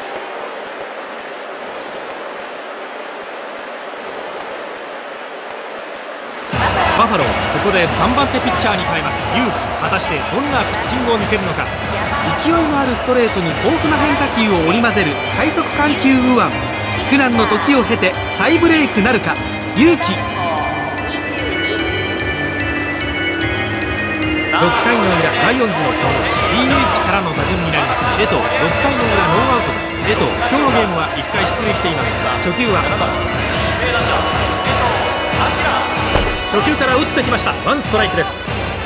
バファローズ、ここでさんばん手ピッチャーに変えます。勇気、果たしてどんなピッチングを見せるのか。 勢いのあるストレートに豊富な変化球を織り交ぜる快速緩急右腕。苦難の時を経て再ブレイクなるか勇気。 ろっかいの裏、ライオンズの攻撃 ディーエイチ からの打順になります。江藤、ろっかいの裏ノーアウトです。江藤、今日のゲームはいっかい出塁しています。初球は初球から打ってきました。ワンストライクです。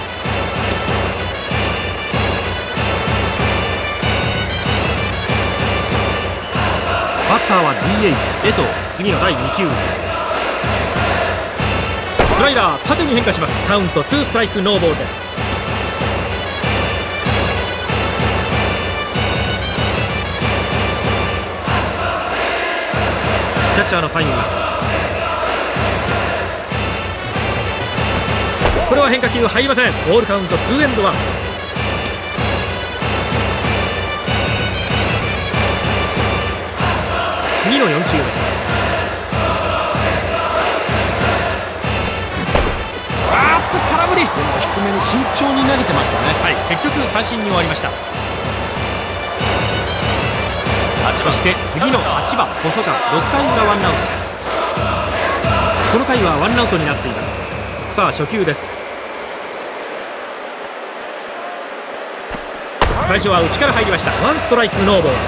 バッターは ディーエイチ 江藤、次のだいに球、スライダー縦に変化します。カウントツーストライクノーボールです。キャッチャーのサインはこれは変化球入りません。ボールカウントツーエンドワン。次のよん球目、あーっと空振り。 でも低めに慎重に投げてましたね。 はい、結局三振に終わりました。そして次のはちばん細川、ろっかい裏ワンアウト。この回はワンアウトになっています。さあ初球です。最初は内から入りました。ワンストライクノーボール。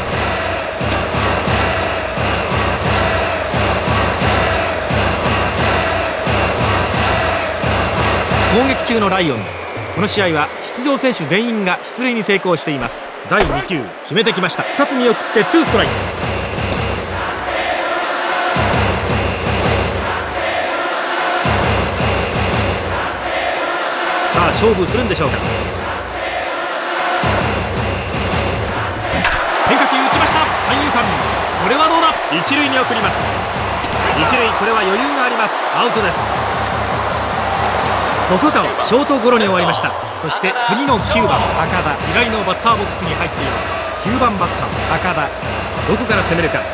攻撃中のライオンズ、この試合は出場選手全員が出塁に成功しています。だいに球決めてきました。ふたつ見送ってツーストライク。さあ勝負するんでしょうか。変化球打ちました。三遊間、これはどうだ。一塁に送ります。一塁、これは余裕があります。アウトです。細川、ショートゴロに終わりました。そして次のきゅうばん高田、左のバッターボックスに入っています。きゅうばんバッター高田、どこから攻めるか。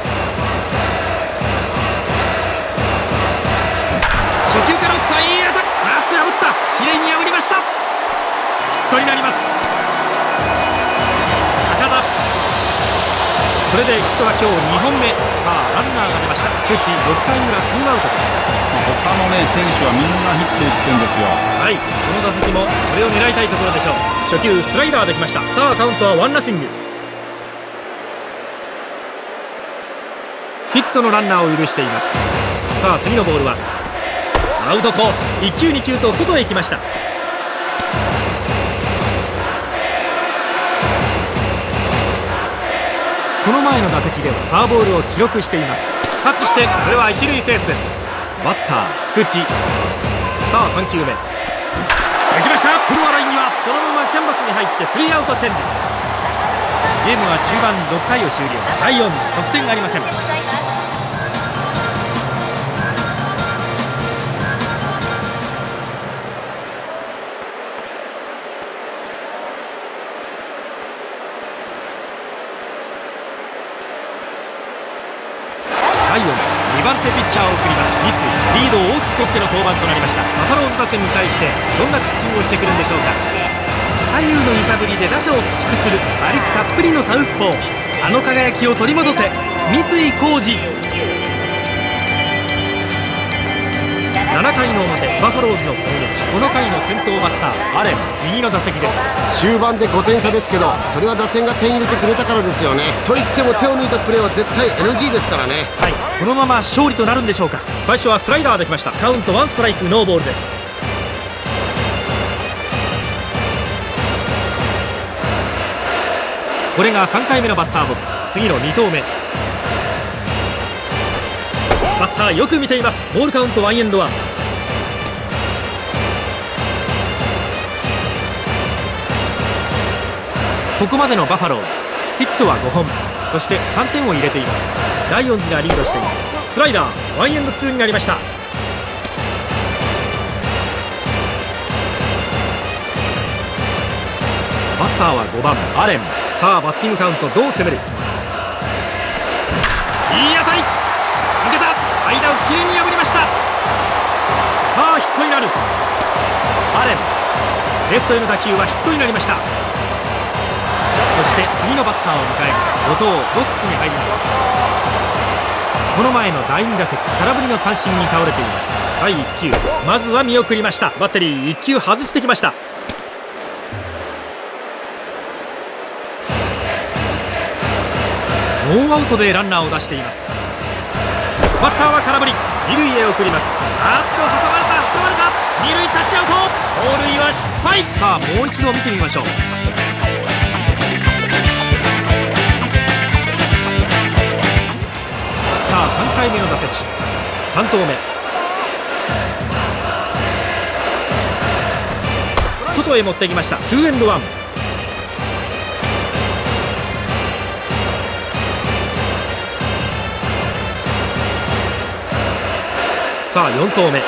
初球から打ったいい当たり、あっと破った。きれいに破りました。ヒットになります。高田、これでヒットは今日にほんめ。さあランナーが出ました。菊池、ろっかい裏ツーアウトです。 他のね選手はみんなヒット打ってるんですよ。 はい、この打席もそれを狙いたいところでしょう。初球スライダーできました。さあカウントはワンナッシング。ヒットのランナーを許しています。さあ次のボールはアウトコース。いっ球に球と外へ行きました。この前の打席ではフォアボールを記録しています。タッチしてこれは一塁セーフです。バッター福地、さあさん球目打ちました。フルワラインにはそのままキャンバスに入ってスリーアウトチェンジ。ゲームは中盤ろっかいを終了。ライオンズ得点がありません。ライオンズにばん手ピッチャーを送ります。三井、リードを大きく取っての登板となりました。バファローズ打線に対してどんなピッチングをしてくるんでしょうか。 左右の揺さぶりで打者を駆逐する馬力たっぷりのサウスポー。あの輝きを取り戻せ三井浩二。ななかいの表、バファローズの攻撃。この回の先頭バッターアレン、右の打席です。 終盤でごてん差ですけど、それは打線が点入れてくれたからですよね。といっても手を抜いたプレーは絶対 エヌジー ですからね。 はい、このまま勝利となるんでしょうか。最初はスライダーできました。カウントワンストライクノーボールです。これがさんかいめのバッターボックス。次のに投目、バッターよく見ています。ボールカウントワンエンドワン。 ここまでのバファローズヒットはごほん、そしてさんてんを入れています。ライオンズがリードしています。スライダーワンエンドツーになりました。バッターはごばんアレン。さあバッティングカウントどう攻める。いい当たり抜けた。間をきれいに破りました。さあヒットになる。アレンレフトへの打球はヒットになりました。そして次のバッターを迎えます。後藤ボックスに入ります。この前のだいに打席空振りの三振に倒れています。だいいっ球まずは見送りました。バッテリーいっ球外してきました。ノーアウトでランナーを出しています。バッターは空振り、二塁へ送ります。あっと挟まれた挟まれた。二塁タッチアウト。盗塁は失敗。さあもう一度見てみましょう。さあさんかいめの打席さん投目、外へ持ってきました。ツーエンドワン。さあよん投目、打っていった。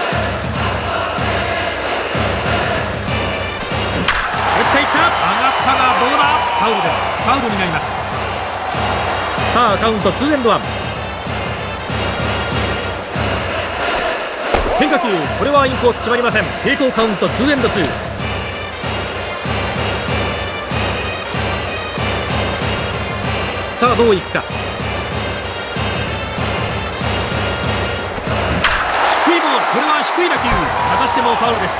上がったがどうだ。ファウルです。ファウルになります。さあカウントツーエンドワン。変化球、これはインコース決まりません。並行カウントツーエンドツー。さあどういくか。低いボール、これは低い打球、またしてもファウルです。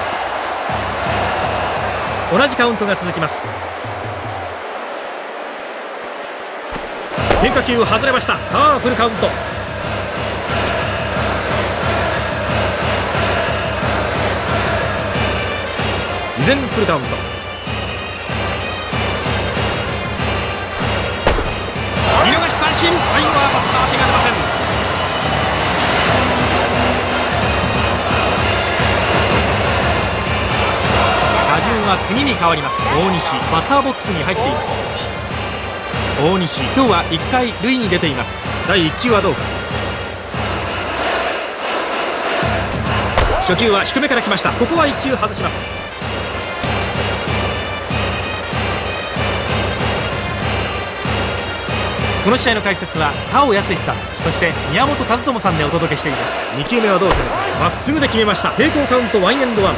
同じカウントが続きます。変化球外れました。さあフルカウント。依然フルカウント。見逃し三振。最後はバッター手が出ません。打順は次に変わります。大西バッターボックスに入っています。大西今日はいっかい塁に出ています。だいいっ球はどうか。初球は低めから来ました。ここはいっ球外します。この試合の解説は田尾康さん、そして宮本和智さんでお届けしています。に球目はどうするか。まっすぐで決めました。並行カウントワンエンドワン。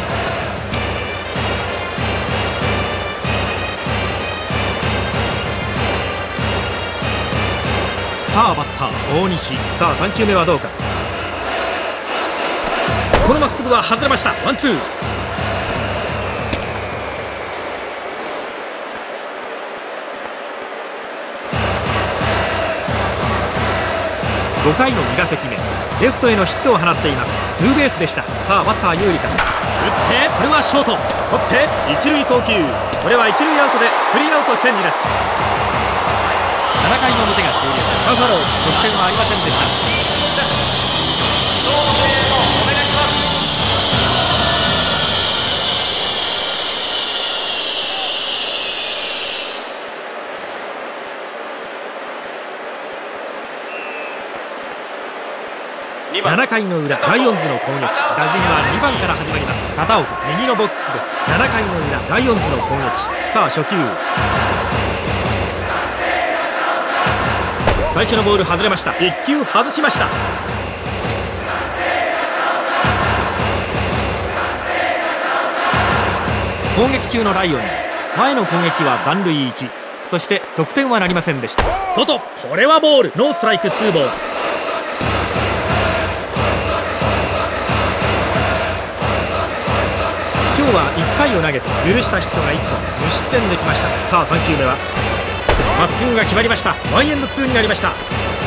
さあバッター大西。さあさん球目はどうか。このまっすぐは外れました。ワンツー。ごかいのに打席目、レフトへのヒットを放っています。ツーベースでした。さあバッター有利か。打ってこれはショート、取って一塁送球。これは一塁アウトでスリーアウトチェンジです。ななかいの表が終了。バファローズ得点はありませんでした。ななかいの裏、ライオンズの攻撃。打順はにばんから始まります。片岡右のボックスです。ななかいの裏、ライオンズの攻撃。さあ初球、最初のボール外れました。いっ球外しました。攻撃中のライオンズ、前の攻撃は残塁いち、そして得点はなりませんでした。外、これはボール。ノーストライクツーボール。今日はいっかいを投げて許したヒットがいっぽん、無失点できました。さあさん球目はまっすぐが決まりました。ワンエンドツーになりました。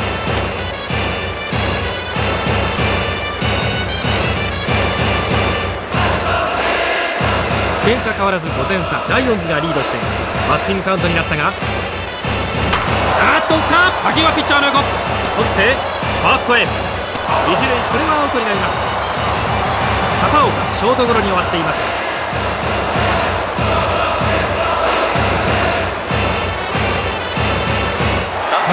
点差変わらずごてん差、ライオンズがリードしています。バッティングカウントになったが、あっと打った。打球はピッチャーの横、取ってファーストへ一塁、これはアウトになります。片岡ショートゴロに終わっています。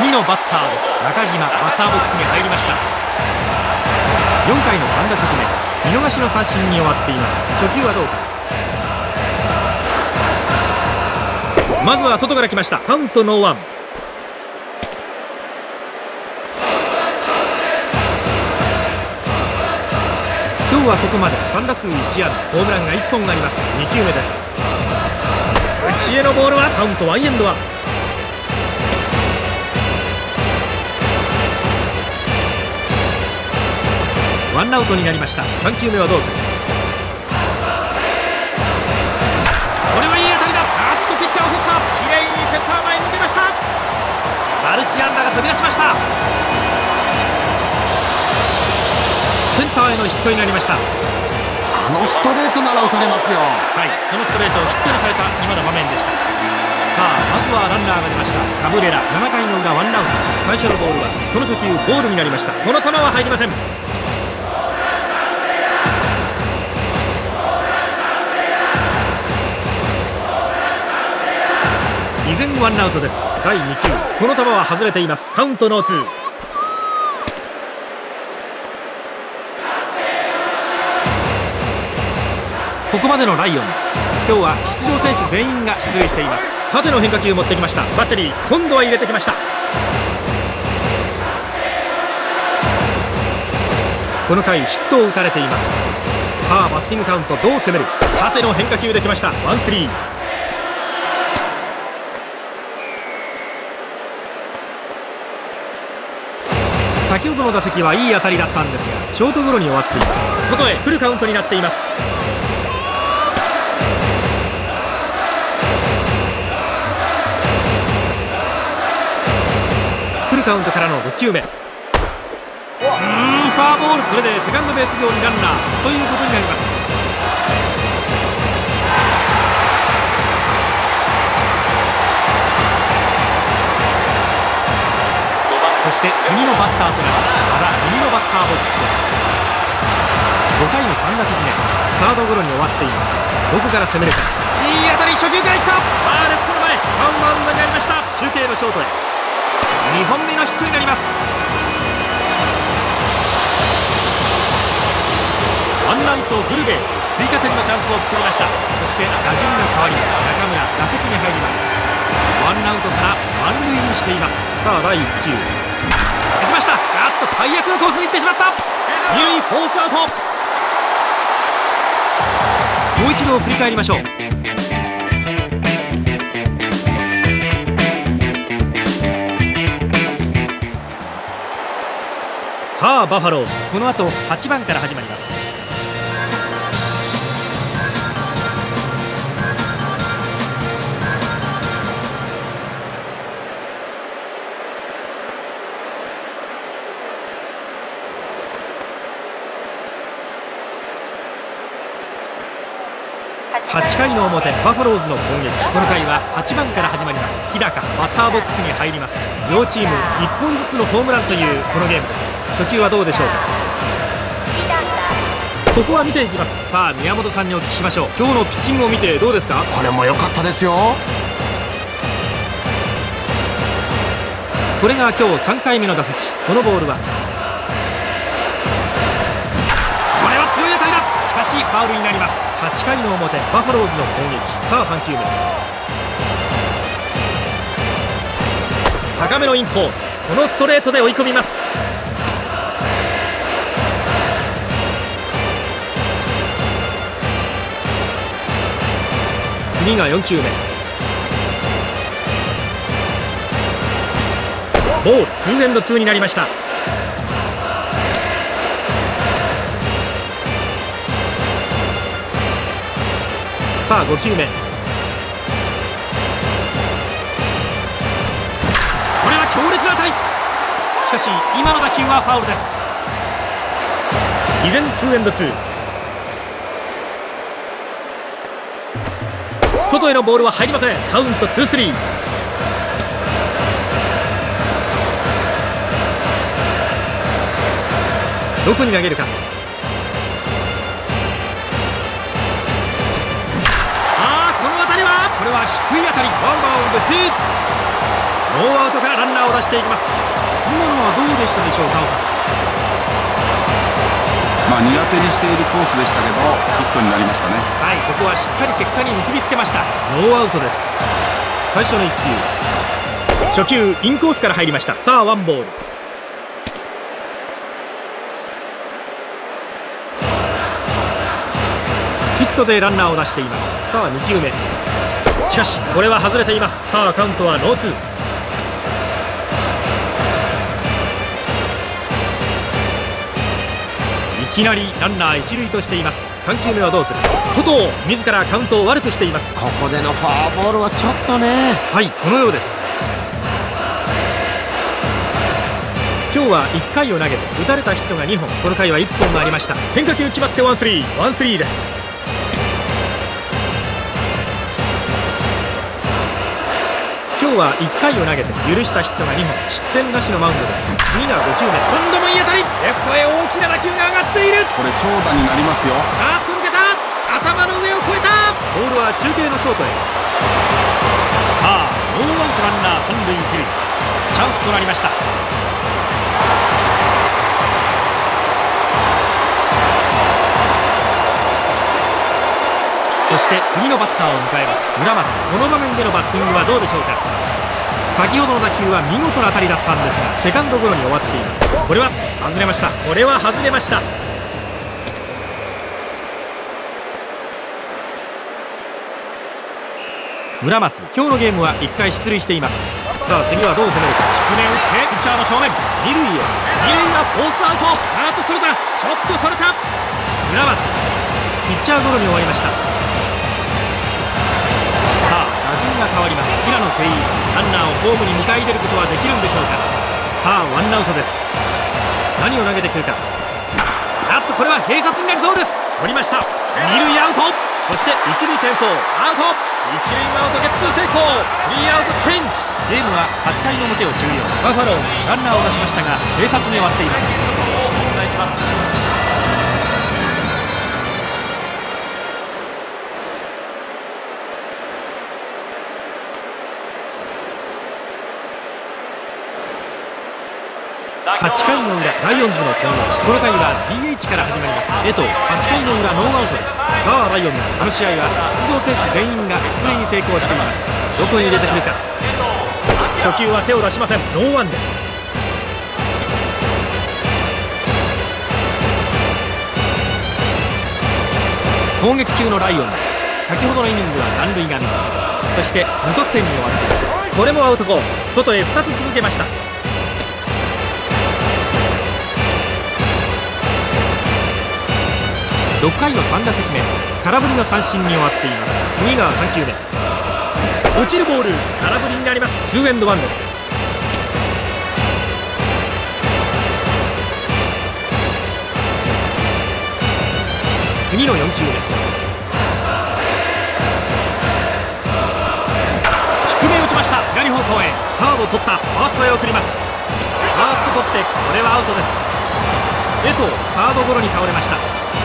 次のバッターです。中島バッターボックスに入りました。よんかいのさん打席目、見逃しの三振に終わっています。初球はどうか。まずは外から来ました。カウントノーワン。今日はここまでさん打数いち安打、ホームランがいっぽんあります。に球目です。内へのボールはカウントワンエンドワン。ワンアウトになりました。さん球目はどうする。これはいい当たりだ。あっとピッチャーを振った。きれいにセンター前に抜けました。マルチ安打が飛び出しました。センターへのヒットになりました。 あのストレートなら打たれますよ。 はい、そのストレートをヒットにされた今の場面でした。さあまずはランナーが出ました。カブレラ、ななかいの裏ワンアウト。最初のボールはその初球ボールになりました。この球は入りません。依然ワンアウトです。だいに球、この球は外れています。カウントノーツー。ここまでのライオン、今日は出場選手全員が出塁しています。縦の変化球持ってきました。バッテリー今度は入れてきました。この回ヒットを打たれています。さあバッティングカウントどう攻める。縦の変化球できました。ワンスリー。先ほどの打席はいい当たりだったんですがショートゴロに終わっています。外へフルカウントになっています。フルカウントからのろっ球目、うーんファーボール。これでセカンドベース上にランナーということになります。そして次のバッターとなります。まだ右のバッターボックスです。ごかいのさん打席目、サードゴロに終わっています。どこから攻めるか。いい当たり、初球からいった。さあレフトの前、ワンバウンドになりました。中継のショートへにほんめのヒットになります。ワンアウトフルベース、追加点のチャンスを作りました。そして打順が変わります。中村打席に入ります。ワンアウトから満塁にしています。さあだいいっ球、打ちました。あっと最悪のコースに行ってしまった。二塁フォースアウト。もう一度振り返りましょう。さあバファローズ、この後はちばんから始まります。はちかいの表、バファローズの攻撃。この回ははちばんから始まります。日高バッターボックスに入ります。両チームいっぽんずつのホームランというこのゲームです。初球はどうでしょうか。ここは見ていきます。さあ宮本さんにお聞きしましょう。今日のピッチングを見てどうですか。 これも良かったですよ。 これが今日さんかいめの打席。このボールはこれは強い当たりだ。しかしファウルになります。はちかいの表、バファローズの攻撃。さあさん球目、高めのインコース、このストレートで追い込みます。次がよん球目、ボールツーエンドツーになりました。さあご球目、これは強烈な当たり。しかし今の打球はファウルです。依然ツーエンドツー。外へのボールは入りません。カウントツースリー。どこに投げるか。これは低い当たり、ワンバウンドヒット。 ノーアウトからランナーを出していきます。今のはどうでしたでしょうか。 まあ苦手にしているコースでしたけどヒットになりましたね。 はい、ここはしっかり結果に結びつけました。ノーアウトです。最初のいっ球、初球インコースから入りました。さあワンボール。ヒットでランナーを出しています。さあに球目、しかしこれは外れています。さあカウントはノーツー。いきなりランナー一塁としています。さん球目はどうする。外を自らカウントを悪くしています。 ここでのフォアボールはちょっとね。 はい、そのようです。今日はいっかいを投げて打たれたヒットがにほん、この回はいっぽんもありました。変化球決まってワンスリー、ワンスリーです。今日はいっかいを投げて許したヒットがにほん、失点なしのマウンドです。次がご球目、今度もいい当たり、レフトへ大きな打球が上がっている。 これ長打になりますよ。 あーっと抜けた、頭の上を越えた。ボールは中継のショートへ。さあノーアウトランナーさん塁いち塁、チャンスとなりました。そして次のバッターを迎えます村松。この場面でのバッティングはどうでしょうか。先ほどの打球は見事な当たりだったんですがセカンドゴロに終わっています。これは外れました。これは外れました。村松、今日のゲームはいっかい出塁しています。さあ次はどう攻めるか。低めを打ってピッチャーの正面、二塁へ。二塁はフォースアウト。あーっとそれた、ちょっとそれた。村松、ピッチャーゴロに終わりました。さあ打順が変わります。平野圭一、ランナーをホームに迎え入れることはできるんでしょうか。さあワンアウトです。何を投げてくるか。あっとこれは併殺になりそうです。取りました。二塁アウト。そして一塁転送アウト。一塁アウト、ゲッツー成功。スリーアウトチェンジ。ゲームははちかいの表を終了。バファローズランナーを出しましたが併殺に終わっています。 お願いします。 はちかいの裏、ライオンズの攻撃。この回は ディーエイチ から始まります。江藤、はちかいの裏ノーアウトです。さあライオンズ、この試合は出場選手全員が出塁に成功しています。どこに入れてくるか。初球は手を出しません。ノーワンです。攻撃中のライオンズ、先ほどのイニングは残塁がみっつ、そして無得点に終わっています。これもアウトコース、外へふたつ続けました。ろっかいのさん打席目、空振りの三振に終わっています。次がさん球目、落ちるボール、空振りになります。ツーエンドワンです。次のよん球目、低め打ちました。左方向へ。サード取った。ファーストへ送ります。ファースト取ってこれはアウトです。江藤、サードゴロに倒れました。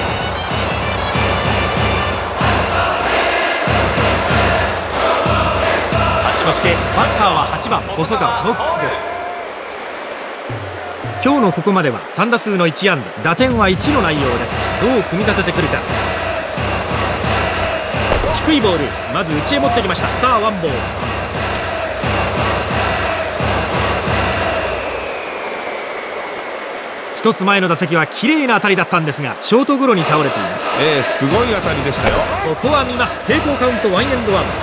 そしてバッターははちばん細川ノックスです。今日のここまではさん打数のいち安打、打点はいちの内容です。どう組み立ててくるか。低いボール、まず内へ持ってきました。さあワンボール。一つ前の打席は綺麗な当たりだったんですがショートゴロに倒れています。 えー、すごい当たりでしたよ。 ここは見ます。平行カウントワンエンドワン。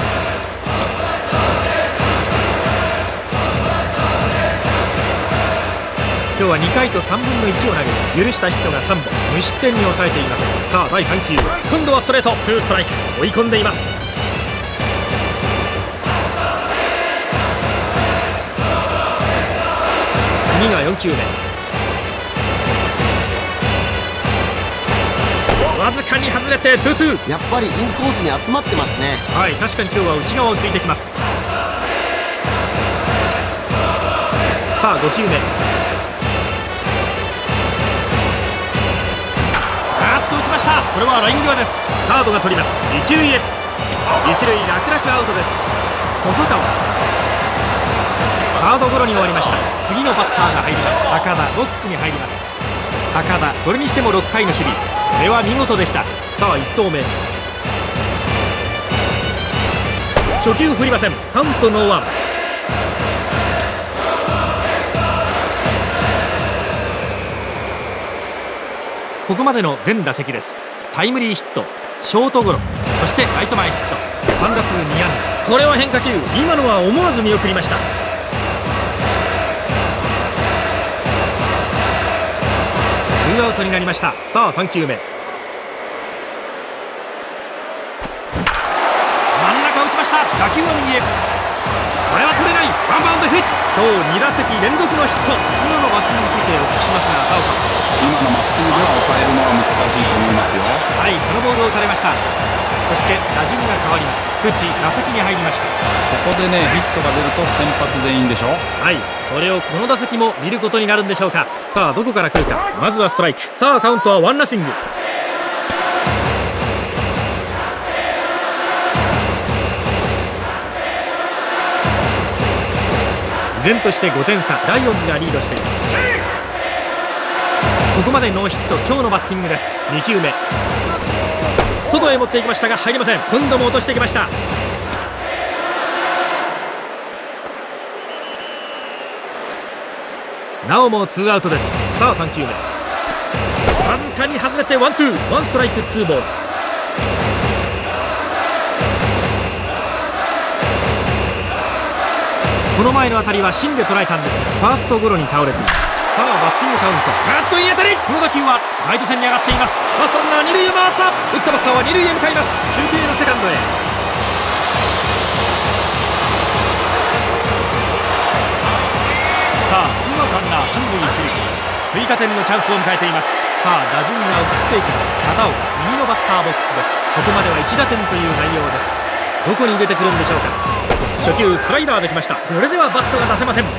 今日はにかいとさんぶんのいちを投げ許したヒットがさんぼん、無失点に抑えています。さあだいさん球、今度はストレート、ツーストライク、追い込んでいます。次がよん球目、わずかに外れてツーツー。 やっぱりインコースに集まってますね。 はい、確かに今日は内側をついてきます。さあご球目、打ちました。これはライン際です。サードが取ります。一塁へ。一塁楽々アウトです。細川、 サードゴロに終わりました。次のバッターが入ります。高田ボックスに入ります。高田、それにしてもろっかいの守備、これは見事でした。さあいち投目、初球振りません。カウントノーワン。ここまでの全打席です。タイムリーヒット、ショートゴロ、そしてライト前ヒット、さん打数に安打。これは変化球、今のは思わず見送りました。ツーアウトになりました。さあさん球目、真ん中打ちました。打球は右へ、これは取れない。ワンバウンドヒット。今日に打席連続のヒット。今のバッティングについてお聞きしますが、タオさん、 今のまっすぐでは抑えるのは難しいと思いますよ。 はい、そのボールを打たれました。そして打順が変わります。菊池、打席に入りました。 ここでねヒットが出ると先発全員でしょ。 はい、それをこの打席も見ることになるんでしょうか。さあどこから来るか。まずはストライク。さあカウントはワンナッシング。依然としてごてん差、ライオンズがリードしています。ここまでノーヒット、今日のバッティングです。に球目、外へ持っていきましたが入りません。今度も落としてきました。なおもツーアウトです。さあさん球目、わずかに外れてワンツー、ワンストライクツーボール。この前の当たりは芯で捉えたんですがファーストゴロに倒れています。さあバッティングカウント、ガッといい当たり。この打球はライト線に上がっています。ファーストランナー二塁へ回った。打ったバッターは二塁へ向かいます。中継のセカンドへ。さあツーアウトランナー三塁一塁、追加点のチャンスを迎えています。さあ打順が移っていきます。片岡、右のバッターボックスです。ここまではいち打点という内容です。どこに出てくるんでしょうか。初球スライダーできました。これではバットが出せません。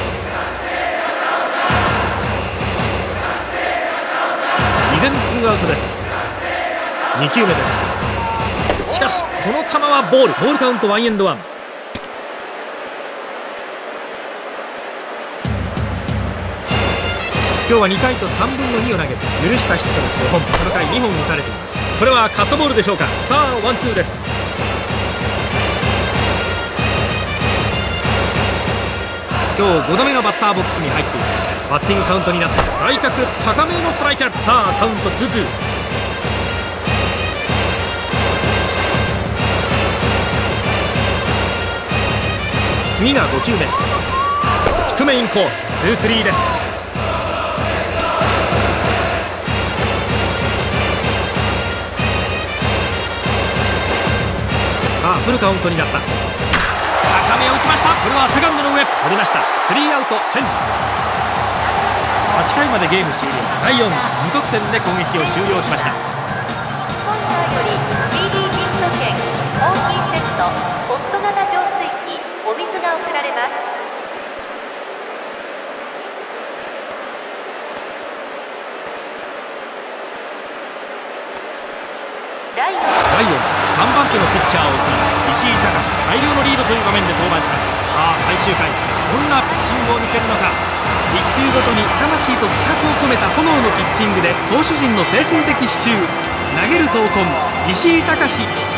依然ツーアウトです。に球目です。しかしこの球はボール。ボールカウントワンエンドワン。今日はにかいとさんぶんのにを投げて許したヒットがごほん、この回にほん打たれています。これはカットボールでしょうか。さあワンツーです。今日ごどめのバッターボックスに入っています。バッティングカウントになって外角高めのストライク。さあカウントツーツー。次がご球目、低めインコースツースリーです。さあフルカウントになった。高めを打ちました。これはセカンドの上、取りました。スリーアウトチェンジ。はちかいまでゲーム終了。ライオンズに得点で攻撃を終了しました。 本社より シーディー ヒット券コーヒーセットポット型浄水器お水が送られます。ライオンズさんばん手のピッチャーを打っています石井隆。大量のリードという場面で登板します。さあ最終回、どんなピッチングを見せるのか。 いっ球ごとに魂と気迫を込めた炎のピッチングで投手陣の精神的支柱。投げる闘魂石井隆。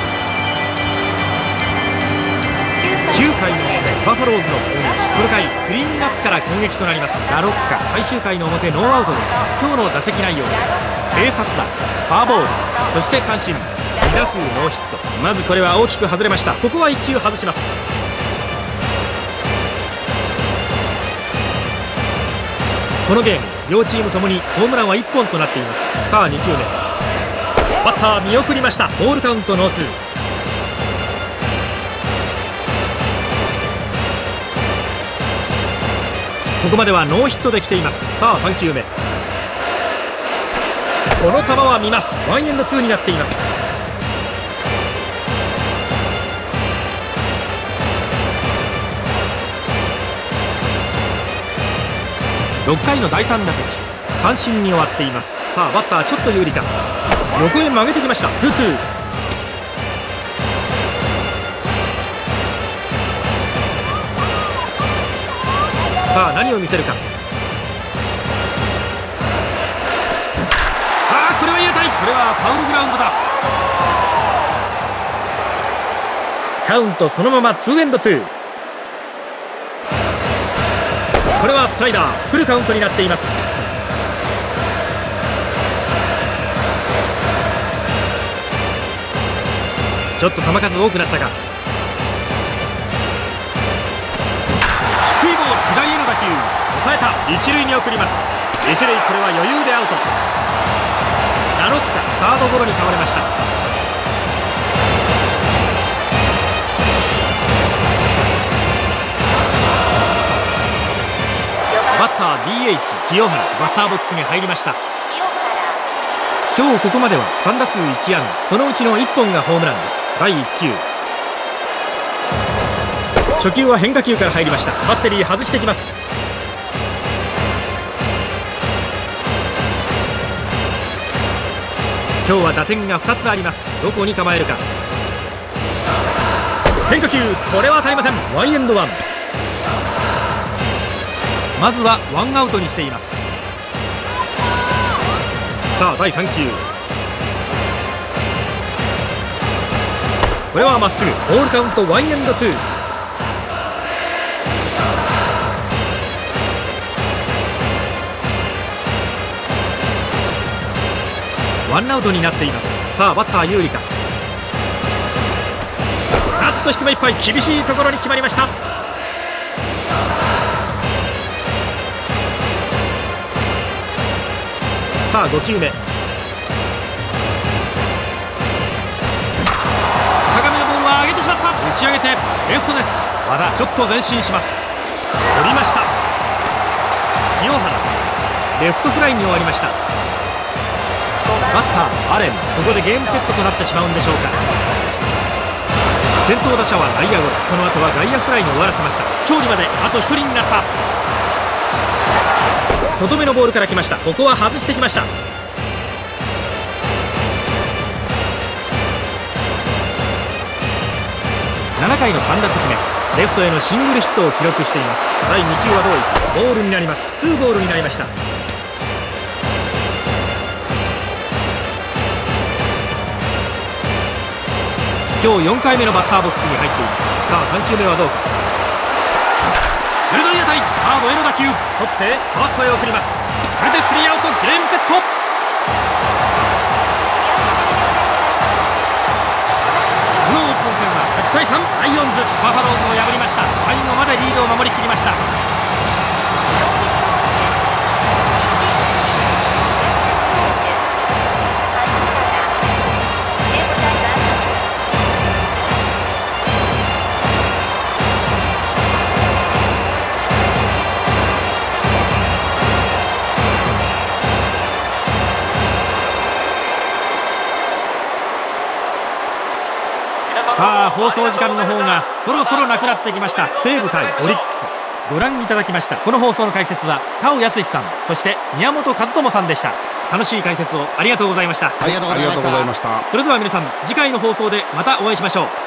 きゅうかいの表、バファローズの攻撃。この回クリーンアップから攻撃となります。打ろくか、最終回の表ノーアウトです。今日の打席内容です。併殺打、フォアボール、そして三振、に打数ノーヒット。まずこれは大きく外れました。ここはいっ球外します。このゲーム両チームともにホームランはいっぽんとなっています。さあに球目、バッター見送りました。ボールカウントノーツー。ここまではノーヒットできています。さあさん球目、この球は見ます。ワンエンドツーになっています。ろっかいのだいさん打席、三振に終わっています。さあバッターちょっと有利か。横へ曲げてきました。ツーツー。 さあ何を見せるか。さあこれは入れたい。これはファウルグラウンドだ。カウントそのままツーエンドツー。これはスライダー、フルカウントになっています。ちょっと球数多くなったか。低いボール、左への打球、抑えた。一塁に送ります。一塁、これは余裕でアウト。ラロッカサードゴロに倒れました。バッター ディーエイチ 清原、バッターボックスに入りました。今日ここまではさん打数いち安打、そのうちのいっぽんがホームランです。だいいっ球、初球は変化球から入りました。バッテリー外してきます。今日は打点がふたつあります。どこに構えるか。変化球、これは当たりません。ワンエンドワン。まずはワンアウトにしています。さあだいさん球、これはまっすぐ。ボールカウントワンエンドツー。ワンアウトになっています。さあバッター有利か。あっと低めいっぱい、厳しいところに決まりました。さあご球目、高めのボールは上げてしまった。打ち上げてレフトです。和田ちょっと前進します。取りました。清原、レフトフライに終わりました。バッターアレン、ここでゲームセットとなってしまうんでしょうか。先頭打者は内野ゴロ、その後は外野フライに終わらせました。勝利まであとひとりになった。外目のボールから来ました。ここは外してきました。ななかいのさん打席目、レフトへのシングルヒットを記録しています。だいに球はどういく。ボールになります。ツーボールになりました。今日よんかいめのバッターボックスに入っています。さあさん球目はどうか。鋭い当たり、サードへの打球、取ってファーストへ送ります。これでスリーアウト、ゲームセット。このオープン戦ははちたいさん、ライオンズ、バファローズを破りました。最後までリードを守りきりました。さあ放送時間の方がそろそろなくなってきました。西武対オリックス、ご覧いただきました。この放送の解説は田尾康さん、そして宮本和智さんでした。楽しい解説をありがとうございました。 ありがとうございました。 それでは皆さん、次回の放送でまたお会いしましょう。